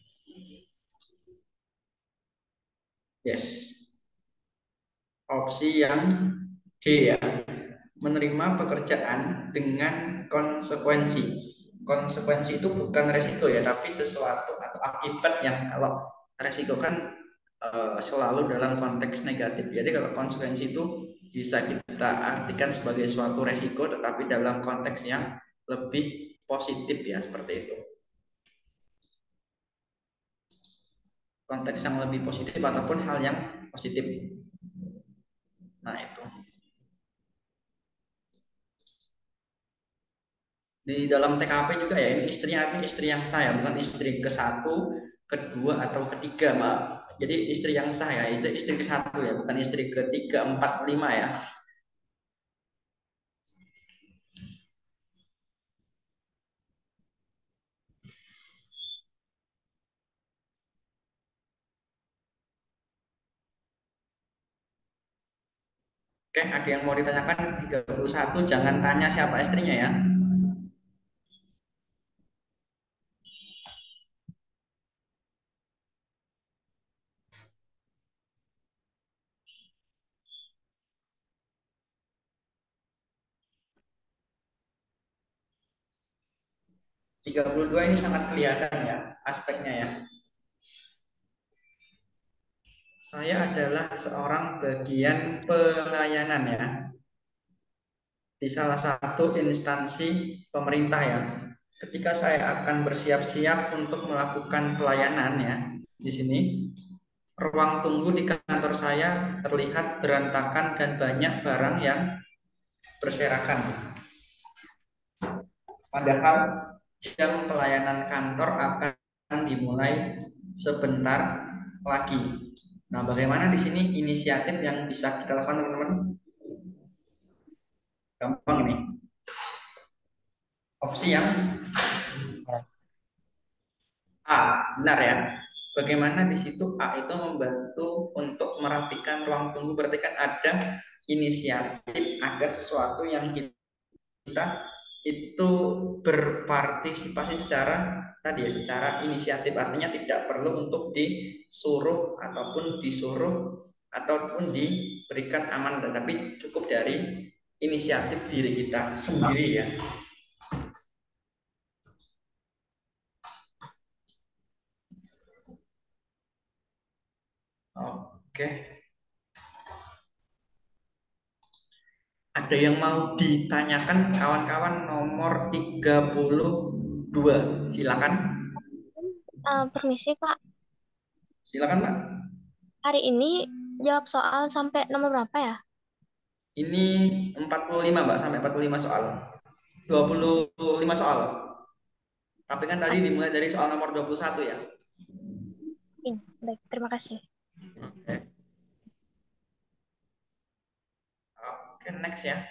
yes. Opsi yang D ya. Menerima pekerjaan dengan konsekuensi. Konsekuensi itu bukan resiko ya, tapi sesuatu atau akibat yang kalau resiko kan selalu dalam konteks negatif. Jadi kalau konsekuensi itu bisa kita artikan sebagai suatu resiko, tetapi dalam konteks yang lebih positif ya, seperti itu. Konteks yang lebih positif ataupun hal yang positif. Nah itu. Di dalam TKP juga ya, ini istri yang saya, bukan istri ke-1, kedua atau ketiga, Mbak. Jadi istri yang sah ya, itu istri ke satu ya, bukan istri ketiga, empat, lima ya. Oke, ada yang mau ditanyakan 31, jangan tanya siapa istrinya ya. 32 ini sangat kelihatan ya aspeknya ya. Saya adalah seorang bagian pelayanan ya di salah satu instansi pemerintah ya. Ketika saya akan bersiap-siap untuk melakukan pelayanan ya di sini, ruang tunggu di kantor saya terlihat berantakan dan banyak barang yang berserakan. Padahal jam pelayanan kantor akan dimulai sebentar lagi. Nah, bagaimana di sini inisiatif yang bisa kita lakukan, teman-teman? Gampang nih. Opsi yang A, benar ya. Bagaimana di situ A itu membantu untuk merapikan ruang tunggu, berarti kan ada inisiatif, ada sesuatu yang kita itu berpartisipasi secara tadi ya, secara inisiatif, artinya tidak perlu untuk disuruh ataupun diberikan aman, tetapi cukup dari inisiatif diri kita sendiri ya. Oke. Ada yang mau ditanyakan kawan-kawan nomor 32? Silakan. Permisi Kak, Silakan, Pak. hari ini jawab soal sampai nomor berapa ya? Ini 45, Mbak, sampai 45 soal. 25 soal. Tapi kan tadi dimulai dari soal nomor 21 ya. Iya, baik, terima kasih. Oke. Oke, next ya.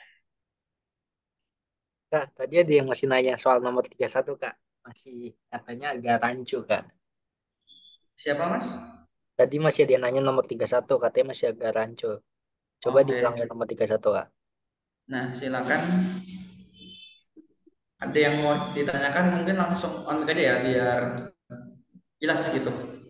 Kak, tadi ada yang masih nanya soal nomor 31, Kak. Masih katanya agak rancu, Kak. Siapa, Mas? Tadi masih ada yang nanya nomor 31, katanya masih agak rancu. Coba Oke. diulang ya nomor 31, Kak. Nah, silakan. Ada yang mau ditanyakan, mungkin langsung on mic aja ya, biar jelas gitu.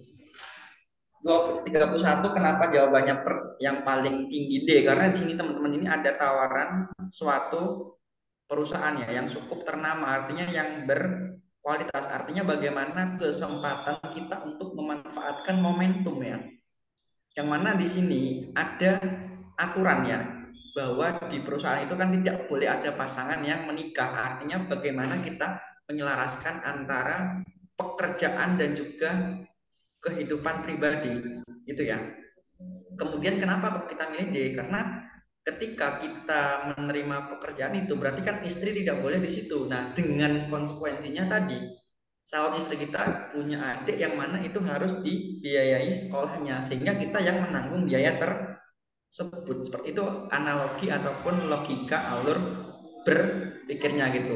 31 kenapa jawabannya yang paling tinggi D? Karena di sini teman-teman ini ada tawaran suatu perusahaan ya yang cukup ternama, artinya yang berkualitas, artinya bagaimana kesempatan kita untuk memanfaatkan momentum ya. Yang mana di sini ada aturan ya, bahwa di perusahaan itu kan tidak boleh ada pasangan yang menikah, artinya bagaimana kita menyelaraskan antara pekerjaan dan juga kehidupan pribadi gitu ya. Kemudian kenapa kok kita milih D? Karena ketika kita menerima pekerjaan itu berarti kan istri tidak boleh di situ. Nah, dengan konsekuensinya tadi, calon istri kita punya adik yang mana itu harus dibiayai sekolahnya, sehingga kita yang menanggung biaya tersebut. Seperti itu analogi ataupun logika alur berpikirnya gitu.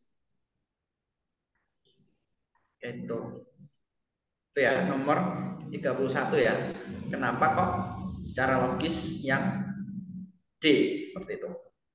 Itu ya nomor 31 ya. Kenapa kok secara logis yang D seperti itu.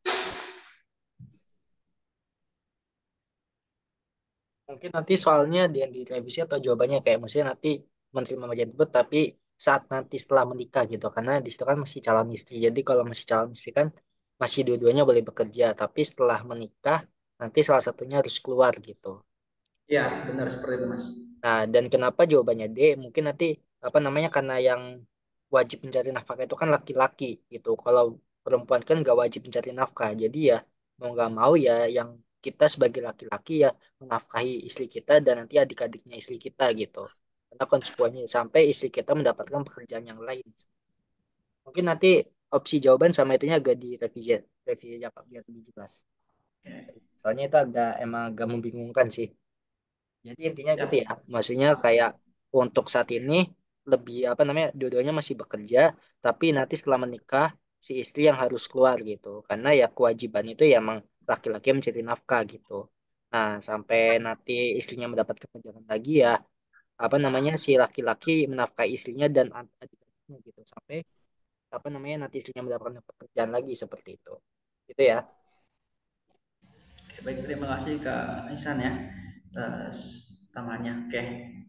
Mungkin nanti soalnya dia direvisi atau jawabannya kayak maksudnya nanti menteri menerima tersebut tapi saat nanti setelah menikah gitu karena di situ kan masih calon istri. Jadi kalau masih calon istri kan masih dua-duanya boleh bekerja tapi setelah menikah nanti salah satunya harus keluar gitu. Ya, benar seperti itu, Mas. Nah, dan kenapa jawabannya D? Mungkin nanti apa namanya karena yang wajib mencari nafkah itu kan laki-laki gitu. Kalau perempuan kan nggak wajib mencari nafkah. Jadi ya mau nggak mau ya yang kita sebagai laki-laki ya menafkahi istri kita dan nanti adik-adiknya istri kita gitu. Karena konsekuensinya sampai istri kita mendapatkan pekerjaan yang lain. Mungkin nanti opsi jawaban sama itunya agak direvisi, revisi aja Pak biar lebih jelas. Soalnya itu agak emang agak membingungkan sih. Jadi intinya gitu Siap. ya. Maksudnya kayak untuk saat ini lebih apa namanya dua-duanya masih bekerja, tapi nanti setelah menikah si istri yang harus keluar gitu, karena ya kewajiban itu ya emang laki-laki yang mencari nafkah gitu. Nah, sampai nanti istrinya mendapatkan tunjangan lagi ya apa namanya si laki-laki menafkahi istrinya dan adik-adiknya gitu sampai apa namanya nanti istrinya mendapatkan pekerjaan lagi seperti itu. Gitu ya. Oke, baik, terima kasih Kak Ihsan ya atas tamanya. Oke,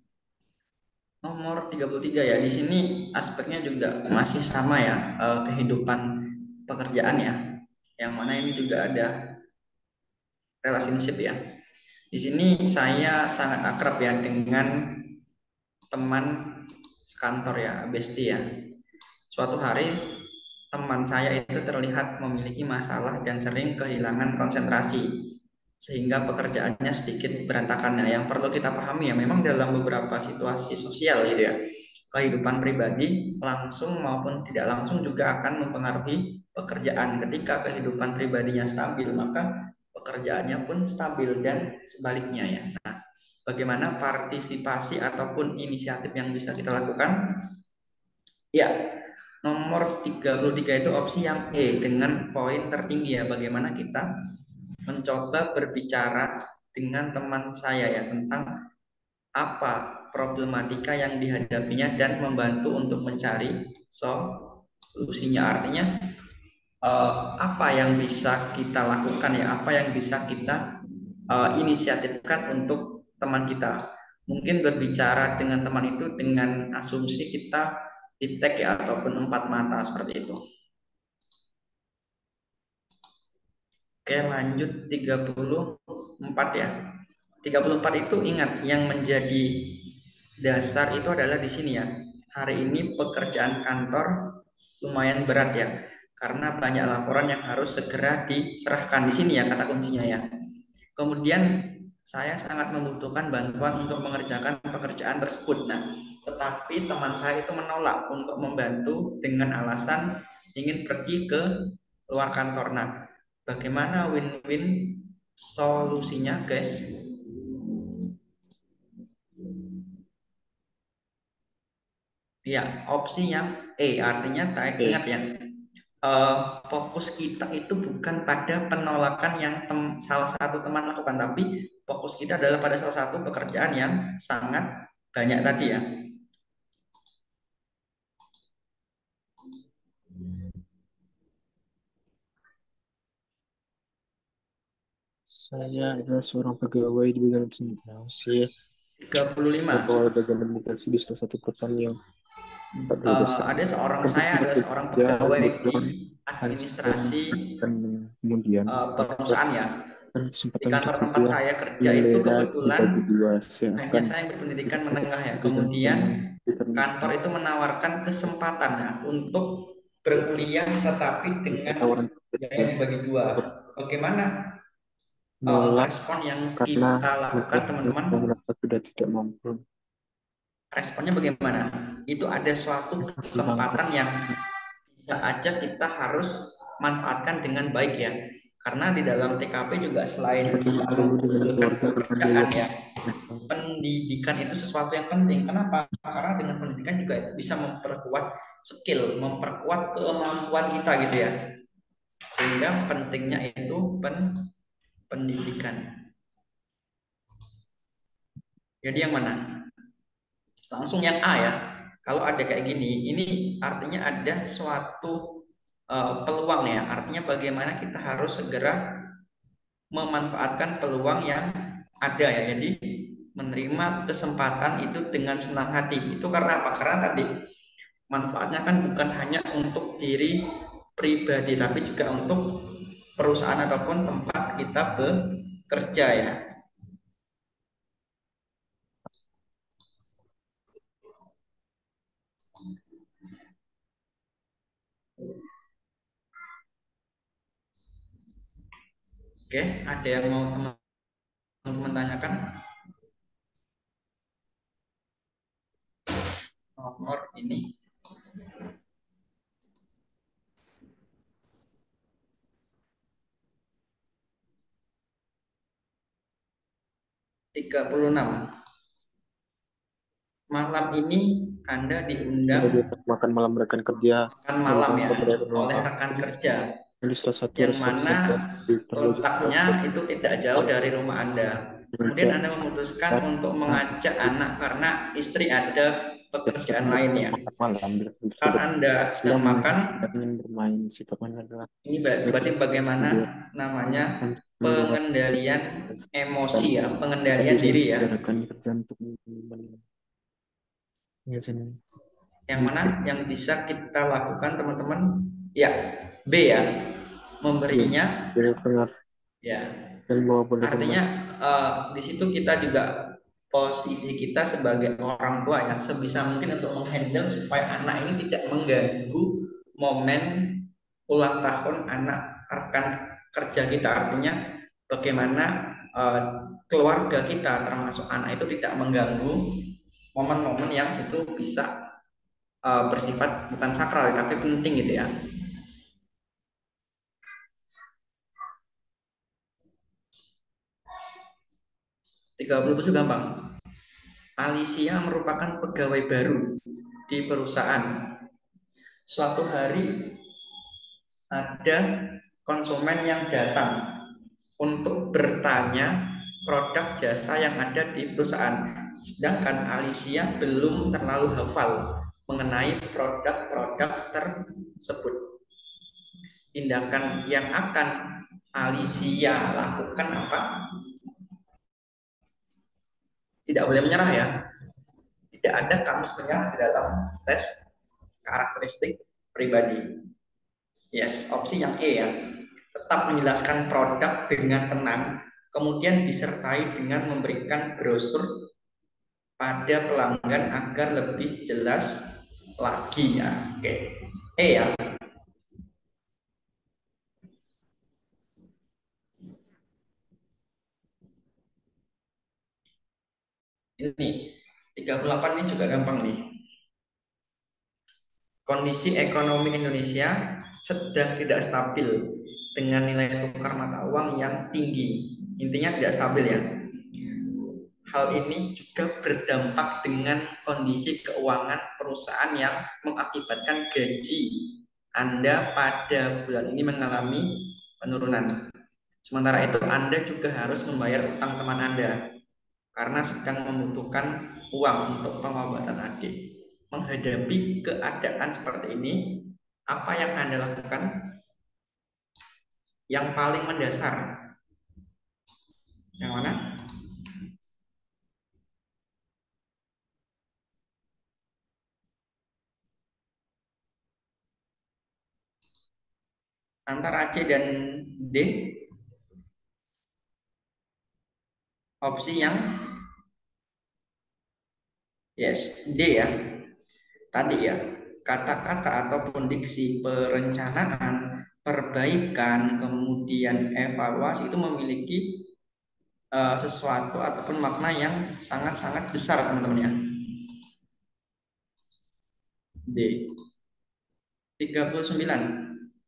nomor 33 ya. Di sini aspeknya juga masih sama ya, kehidupan pekerjaan ya. Yang mana ini juga ada relationship ya. Di sini saya sangat akrab ya dengan teman sekantor ya, bestie ya. Suatu hari teman saya itu terlihat memiliki masalah dan sering kehilangan konsentrasi sehingga pekerjaannya sedikit berantakan. Nah, yang perlu kita pahami ya, memang dalam beberapa situasi sosial gitu ya, kehidupan pribadi langsung maupun tidak langsung juga akan mempengaruhi pekerjaan. Ketika kehidupan pribadinya stabil, maka pekerjaannya pun stabil dan sebaliknya ya. Nah, bagaimana partisipasi ataupun inisiatif yang bisa kita lakukan? Ya, nomor 33 itu opsi yang E dengan poin tertinggi ya. Bagaimana kita mencoba berbicara dengan teman saya ya tentang apa problematika yang dihadapinya dan membantu untuk mencari solusinya. Artinya apa yang bisa kita lakukan ya, apa yang bisa kita inisiatifkan untuk teman kita. Mungkin berbicara dengan teman itu dengan asumsi kita titik ya ataupun empat mata seperti itu. Oke, lanjut 34 ya. 34 itu ingat yang menjadi dasar itu adalah di sini ya. Hari ini pekerjaan kantor lumayan berat ya. Karena banyak laporan yang harus segera diserahkan di sini ya kata kuncinya ya. Kemudian saya sangat membutuhkan bantuan untuk mengerjakan pekerjaan tersebut. Nah, tetapi teman saya itu menolak untuk membantu dengan alasan ingin pergi ke luar kantor. Nah, bagaimana win-win solusinya, guys? Ya, opsi yang E, artinya ingat ya, fokus kita itu bukan pada penolakan yang salah satu teman lakukan, tapi fokus kita adalah pada salah satu pekerjaan yang sangat banyak tadi ya. Saya adalah seorang pegawai di bagian administrasi. 35. Pegawai bagian administrasi di salah satu perusahaan yang terlalu besar. Saya adalah seorang Ya, pegawai di kebetulan hanya saya administrasi dan kemudian ada perusahaan ya. Di kesempatan untuk kantor tempat kuliah saya kerja itu bendera kebetulan dibagi dua. Saya hanya akan saya yang berpendidikan bersepakat menengah ya. dengan Kemudian teman dikarenakan kantor itu menawarkan kesempatan ya untuk berkuliah tetapi dengan tawaran biaya kerja dibagi dua. Bagaimana menolak respon yang karena kita lakukan teman-teman? saya merasa sudah tidak mampu Responnya bagaimana? Itu ada suatu menangkap kesempatan yang bisa aja kita harus manfaatkan dengan baik ya. Karena di dalam TKP juga selain seperti kita bertemu dengan mengumpulkan keluarga dengan biaya pekerjaan ya, pendidikan itu sesuatu yang penting. Kenapa? Karena dengan pendidikan juga itu bisa memperkuat skill, memperkuat kemampuan kita gitu ya. Sehingga pentingnya itu pendidikan. Jadi yang mana? Langsung yang A ya. Kalau ada kayak gini, ini artinya ada suatu peluang ya. Artinya bagaimana kita harus segera memanfaatkan peluang yang ada ya. Jadi menerima kesempatan itu dengan senang hati. Itu karena apa? Karena tadi manfaatnya kan bukan hanya untuk diri pribadi, tapi juga untuk perusahaan ataupun tempat kita bekerja ya. Oke, ada yang mau teman-teman tanyakan? Nomor ini. Tiga puluh enam. malam ini Anda Bisa diundang makan malam rekan kerja makan malam ya beberapa oleh rekan kerja Ini salah satu yang restoran mana di Terlojo letaknya itu tidak jauh dari rumah Anda. Kemudian Anda memutuskan untuk mengajak anak karena istri ada pekerjaan lainnya. malam Saat Anda sedang makan, ingin bermain sikapnya adalah ini berarti bagaimana namanya pengendalian emosi ya, pengendalian diri ya. rekan kerja untuk Yang mana yang bisa kita lakukan teman-teman? Ya, B ya, memberinya. Ya, artinya di situ kita juga posisi kita sebagai orang tua ya sebisa mungkin untuk menghandle supaya anak ini tidak mengganggu momen ulang tahun anak rekan kerja kita. Artinya bagaimana keluarga kita termasuk anak itu tidak mengganggu momen-momen yang itu bisa bersifat bukan sakral tapi penting gitu ya. 37 gampang. Alicia merupakan pegawai baru di perusahaan. Suatu hari ada konsumen yang datang untuk bertanya produk jasa yang ada di perusahaan. Sedangkan Alicia belum terlalu hafal mengenai produk-produk tersebut. Tindakan yang akan Alicia lakukan apa? Tidak boleh menyerah ya. Tidak ada kamus menyerah di dalam tes karakteristik pribadi. Yes, opsi yang E ya. Tetap menjelaskan produk dengan tenang, kemudian disertai dengan memberikan brosur pada pelanggan agar lebih jelas lagi ya. Oke. E ya. Ini 38 ini juga gampang nih. Kondisi ekonomi Indonesia sedang tidak stabil dengan nilai tukar mata uang yang tinggi. Intinya tidak stabil ya. Hal ini juga berdampak dengan kondisi keuangan perusahaan yang mengakibatkan gaji Anda pada bulan ini mengalami penurunan. Sementara itu Anda juga harus membayar utang teman Anda karena sedang membutuhkan uang untuk pengobatan adik. Menghadapi keadaan seperti ini, apa yang Anda lakukan? Yang paling mendasar. Yang mana? Antara C dan D. Opsi yang yes, D ya. Tadi ya, kata-kata ataupun diksi perencanaan, perbaikan, kemudian evaluasi itu memiliki sesuatu ataupun makna yang sangat-sangat besar teman-teman ya. D. 39.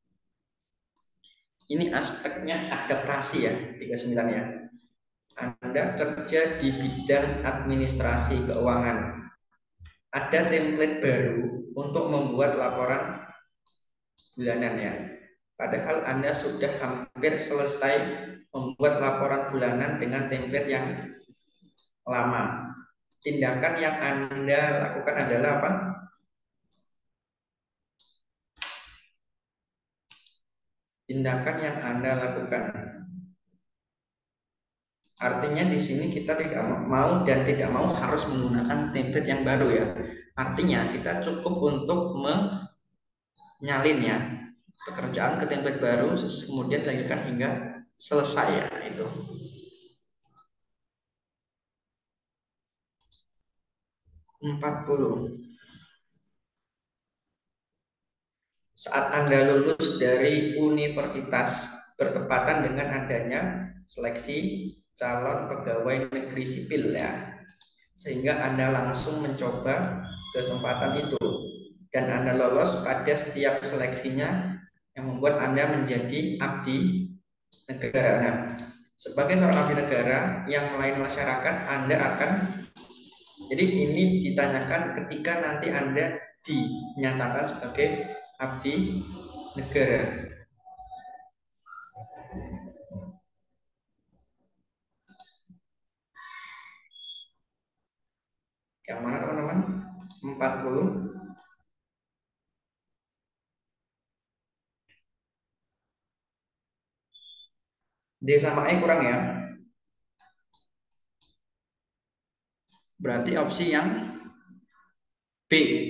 Ini aspeknya adaptasi ya, 39 ya. Anda kerja di bidang administrasi keuangan. Ada template baru untuk membuat laporan bulanan ya. Padahal Anda sudah hampir selesai membuat laporan bulanan dengan template yang lama. Tindakan yang Anda lakukan adalah apa? Tindakan yang Anda lakukan. Artinya di sini kita tidak mau dan tidak mau harus menggunakan template yang baru ya. Artinya kita cukup untuk menyalin ya pekerjaan ke template baru, kemudian dilanjutkan hingga selesai ya itu. 40. Saat Anda lulus dari universitas bertepatan dengan adanya seleksi calon pegawai negeri sipil ya, sehingga Anda langsung mencoba kesempatan itu dan Anda lolos pada setiap seleksinya yang membuat Anda menjadi abdi negara. Nah, sebagai seorang abdi negara yang melayani masyarakat, Anda akan Jadi ini ditanyakan ketika nanti Anda dinyatakan sebagai abdi negara. Yang mana teman-teman? 40. D sama E kurang ya. Berarti opsi yang B.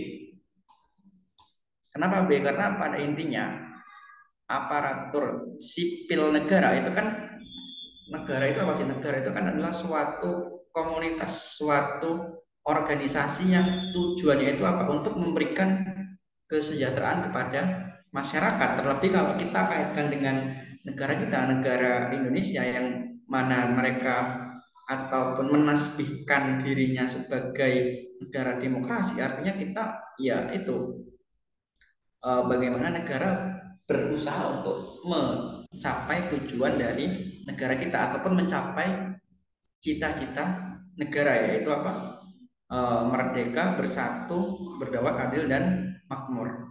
Kenapa B? Karena pada intinya aparatur sipil negara itu kan, negara itu apa sih? Negara itu kan adalah suatu komunitas, suatu organisasi yang tujuannya itu apa? Untuk memberikan kesejahteraan kepada masyarakat. Terlebih kalau kita kaitkan dengan negara kita, negara Indonesia, yang mana mereka ataupun menasbihkan dirinya sebagai negara demokrasi, artinya kita ya itu bagaimana negara berusaha untuk mencapai tujuan dari negara kita ataupun mencapai cita-cita negara, yaitu apa? Merdeka, bersatu, berdaulat, adil, dan makmur.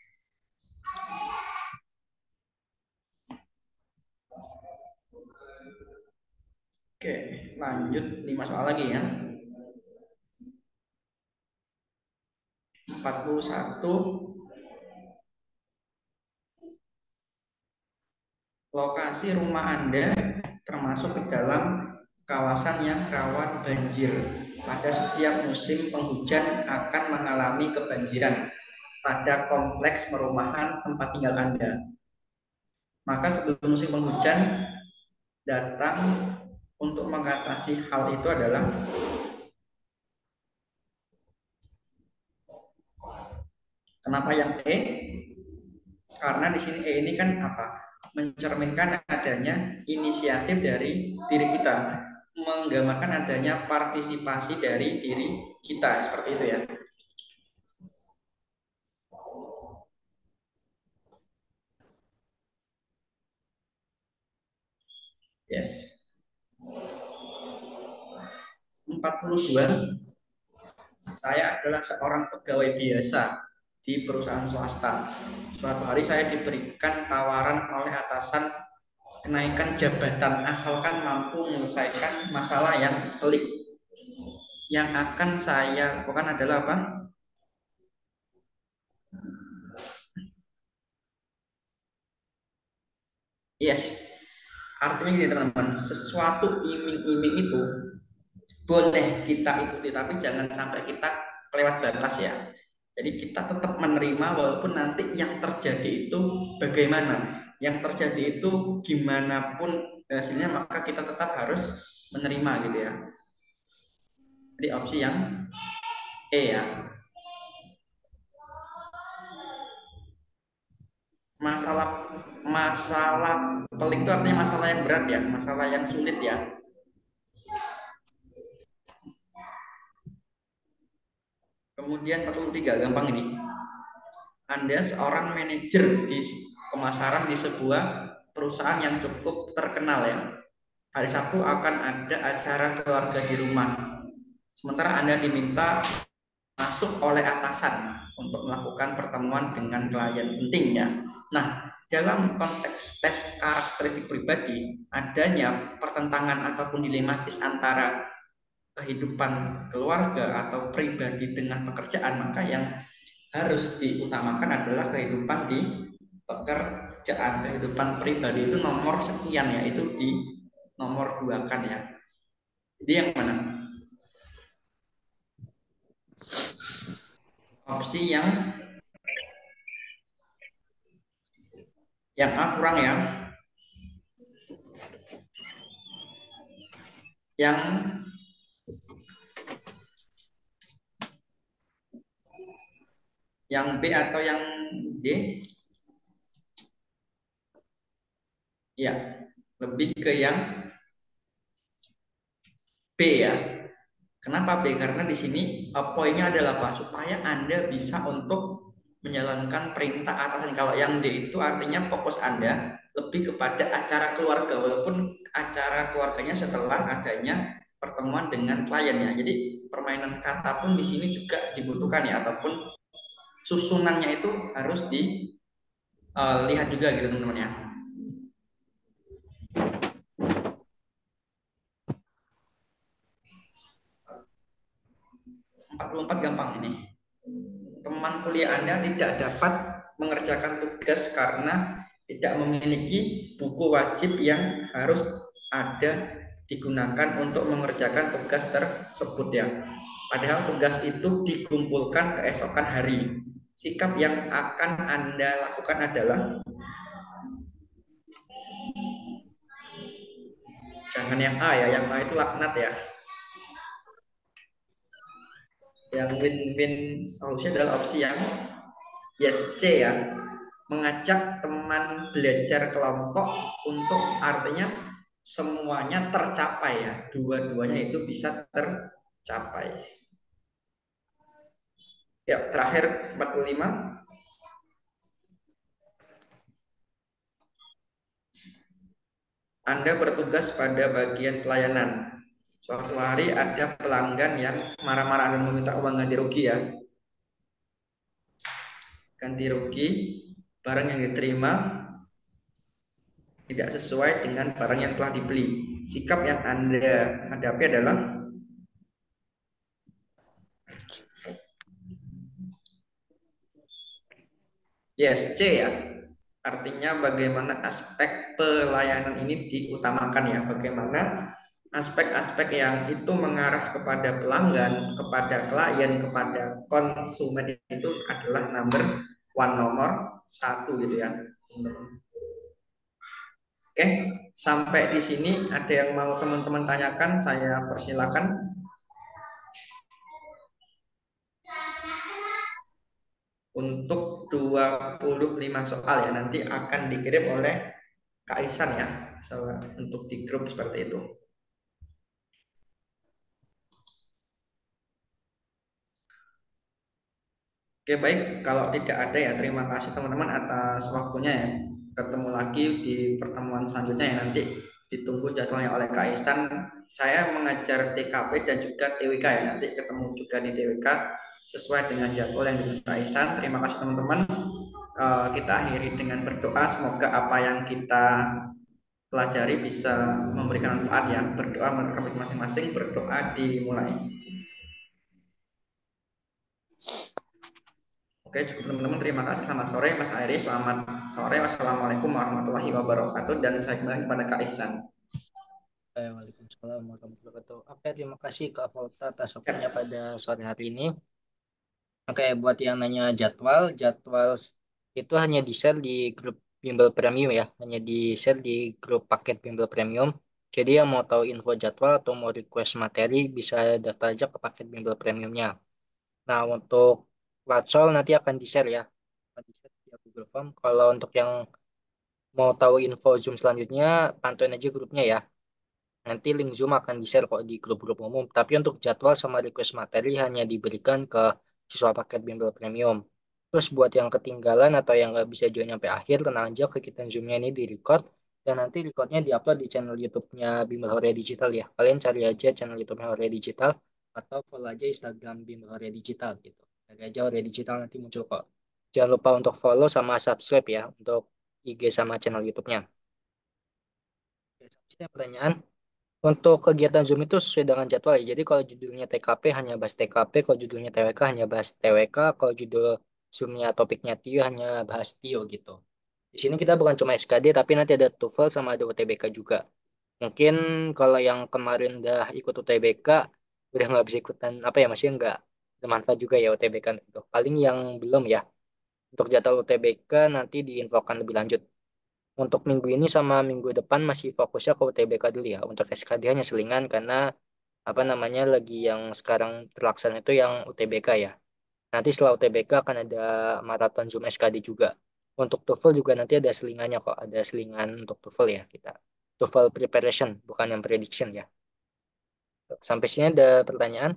Oke, lanjut 5 soal lagi ya. 41. Lokasi rumah Anda termasuk ke dalam kawasan yang rawan banjir. Pada setiap musim penghujan akan mengalami kebanjiran pada kompleks perumahan tempat tinggal Anda. Maka sebelum musim penghujan datang, untuk mengatasi hal itu adalah, kenapa yang E? Karena di sini E ini kan apa? Mencerminkan adanya inisiatif dari diri kita, menggambarkan adanya partisipasi dari diri kita, seperti itu ya. Yes. 42. Saya adalah seorang pegawai biasa di perusahaan swasta. Suatu hari saya diberikan tawaran oleh atasan kenaikan jabatan asalkan mampu menyelesaikan masalah yang pelik. Yang akan saya lakukan adalah apa? Yes. Artinya gini teman-teman, sesuatu iming-iming itu boleh kita ikuti, tapi jangan sampai kita lewat batas ya. Jadi kita tetap menerima walaupun nanti yang terjadi itu bagaimana. Yang terjadi itu gimana pun hasilnya, maka kita tetap harus menerima gitu ya. Jadi opsi yang E ya. Masalah pelik itu artinya masalah yang berat ya, masalah yang sulit ya. Kemudian 43, gampang ini. Anda seorang manajer di pemasaran di sebuah perusahaan yang cukup terkenal ya. Hari Sabtu akan ada acara keluarga di rumah. Sementara Anda diminta masuk oleh atasan untuk melakukan pertemuan dengan klien penting ya. Nah, dalam konteks tes karakteristik pribadi, adanya pertentangan ataupun dilematis antara kehidupan keluarga atau pribadi dengan pekerjaan, maka yang harus diutamakan adalah kehidupan di pekerjaan. Kehidupan pribadi itu nomor sekian ya, itu di nomor 2 kan ya. Jadi yang mana? Opsi yang A kurang ya. Yang B atau yang D? Ya, lebih ke yang B ya. Kenapa B? Karena di sini poinnya adalah apa? Supaya Anda bisa untuk menjalankan perintah atasan. Kalau yang D itu artinya fokus Anda lebih kepada acara keluarga, walaupun acara keluarganya setelah adanya pertemuan dengan klien ya. Jadi permainan kata pun di sini juga dibutuhkan ya, ataupun susunannya itu harus dilihat juga gitu teman-teman ya. 44 gampang ini. Teman kuliah Anda tidak dapat mengerjakan tugas karena tidak memiliki buku wajib yang harus ada digunakan untuk mengerjakan tugas tersebut ya. Padahal tugas itu dikumpulkan keesokan hari. Sikap yang akan Anda lakukan adalah jangan yang A ya, yang A itu laknat ya. Yang win-win solution adalah opsi yang yes C ya, mengajak teman belajar kelompok untuk artinya semuanya tercapai ya, dua-duanya itu bisa tercapai. Ya, terakhir 45. Anda bertugas pada bagian pelayanan. Suatu hari ada pelanggan yang marah-marah dan meminta uang ganti rugi ya. Ganti rugi, barang yang diterima tidak sesuai dengan barang yang telah dibeli. Sikap yang Anda hadapi adalah yes, C ya. Artinya bagaimana aspek pelayanan ini diutamakan ya. Bagaimana aspek-aspek yang itu mengarah kepada pelanggan, kepada klien, kepada konsumen itu adalah nomor satu gitu ya. Oke, sampai di sini ada yang mau teman-teman tanyakan, saya persilakan. Untuk 25 soal ya, nanti akan dikirim oleh Kak Isan ya, untuk di grup seperti itu. Oke baik, kalau tidak ada ya terima kasih teman-teman atas waktunya ya. Ketemu lagi di pertemuan selanjutnya ya, nanti ditunggu jadwalnya oleh Kak Isan. Saya mengajar TKP dan juga TWK ya, nanti ketemu juga di TWK sesuai dengan jadwal yang diminta Kak Isan. Terima kasih teman-teman. Kita akhiri dengan berdoa, semoga apa yang kita pelajari bisa memberikan manfaat ya. Berdoa menurut kami masing-masing, berdoa dimulai. Oke, cukup teman-teman. Terima kasih. Selamat sore Mas Airi. Selamat sore. Wassalamualaikum warahmatullahi wabarakatuh. Dan saya kembali kepada Kak Ihsan. Waalaikumsalam warahmatullahi wabarakatuh. Oke, terima kasih Kak Volta atas waktunya pada sore hari ini. Oke, buat yang nanya jadwal itu hanya di-share di grup Bimbel Premium ya, hanya di-share di grup paket Bimbel Premium. Jadi yang mau tahu info jadwal atau mau request materi bisa daftar aja ke paket Bimbel Premiumnya. Nah, untuk Latsol nanti akan di-share ya, akan di-share via Google Form. Kalau untuk yang mau tahu info Zoom selanjutnya, pantauin aja grupnya ya. Nanti link Zoom akan di-share kok di grup-grup umum. Tapi untuk jadwal sama request materi hanya diberikan ke siswa paket Bimbel Premium. Terus buat yang ketinggalan atau yang nggak bisa join sampai akhir, tenang aja kegiatan Zoom-nya ini di-record. Dan nanti recordnya di-upload di channel YouTube-nya Bimbel Horia Digital ya. Kalian cari aja channel YouTube-nya Horia Digital atau follow aja Instagram Bimbel Horia Digital gitu. Cari aja Horia Digital nanti muncul kok. Jangan lupa untuk follow sama subscribe ya untuk IG sama channel YouTube-nya. Oke, selanjutnya pertanyaan. Untuk kegiatan Zoom itu sesuai dengan jadwal ya. Jadi kalau judulnya TKP hanya bahas TKP, kalau judulnya TWK hanya bahas TWK, kalau judul Zoom-nya topiknya TIO hanya bahas TIO gitu. Di sini kita bukan cuma SKD tapi nanti ada TOEFL sama ada UTBK juga. Mungkin kalau yang kemarin udah ikut UTBK udah nggak bisa ikutan apa ya masih nggak bermanfaat juga ya UTBK itu. Paling yang belum ya. Untuk jadwal UTBK nanti diinfokan lebih lanjut. Untuk minggu ini sama minggu depan masih fokusnya ke UTBK dulu ya. Untuk SKD hanya selingan karena apa namanya lagi yang sekarang terlaksana itu yang UTBK ya. Nanti setelah UTBK akan ada maraton Zoom SKD juga. Untuk TOEFL juga nanti ada selingannya kok. Ada selingan untuk TOEFL ya kita. TOEFL preparation bukan yang prediction ya. Sampai sini ada pertanyaan?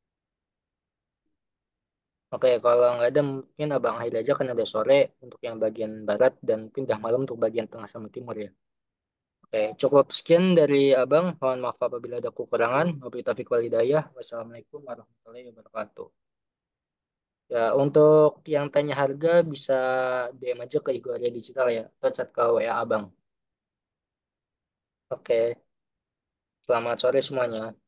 Oke, kalau nggak ada mungkin Abang akhir aja kan ada sore untuk yang bagian barat dan mungkin udah malam untuk bagian tengah sama timur ya. Oke, cukup sekian dari Abang. Mohon maaf apabila ada kekurangan. Wabillahi taufiq wal hidayah. Wassalamualaikum warahmatullahi wabarakatuh. Ya, untuk yang tanya harga bisa DM aja ke Igo Area Digital ya, atau chat ke WA Abang. Oke, selamat sore semuanya.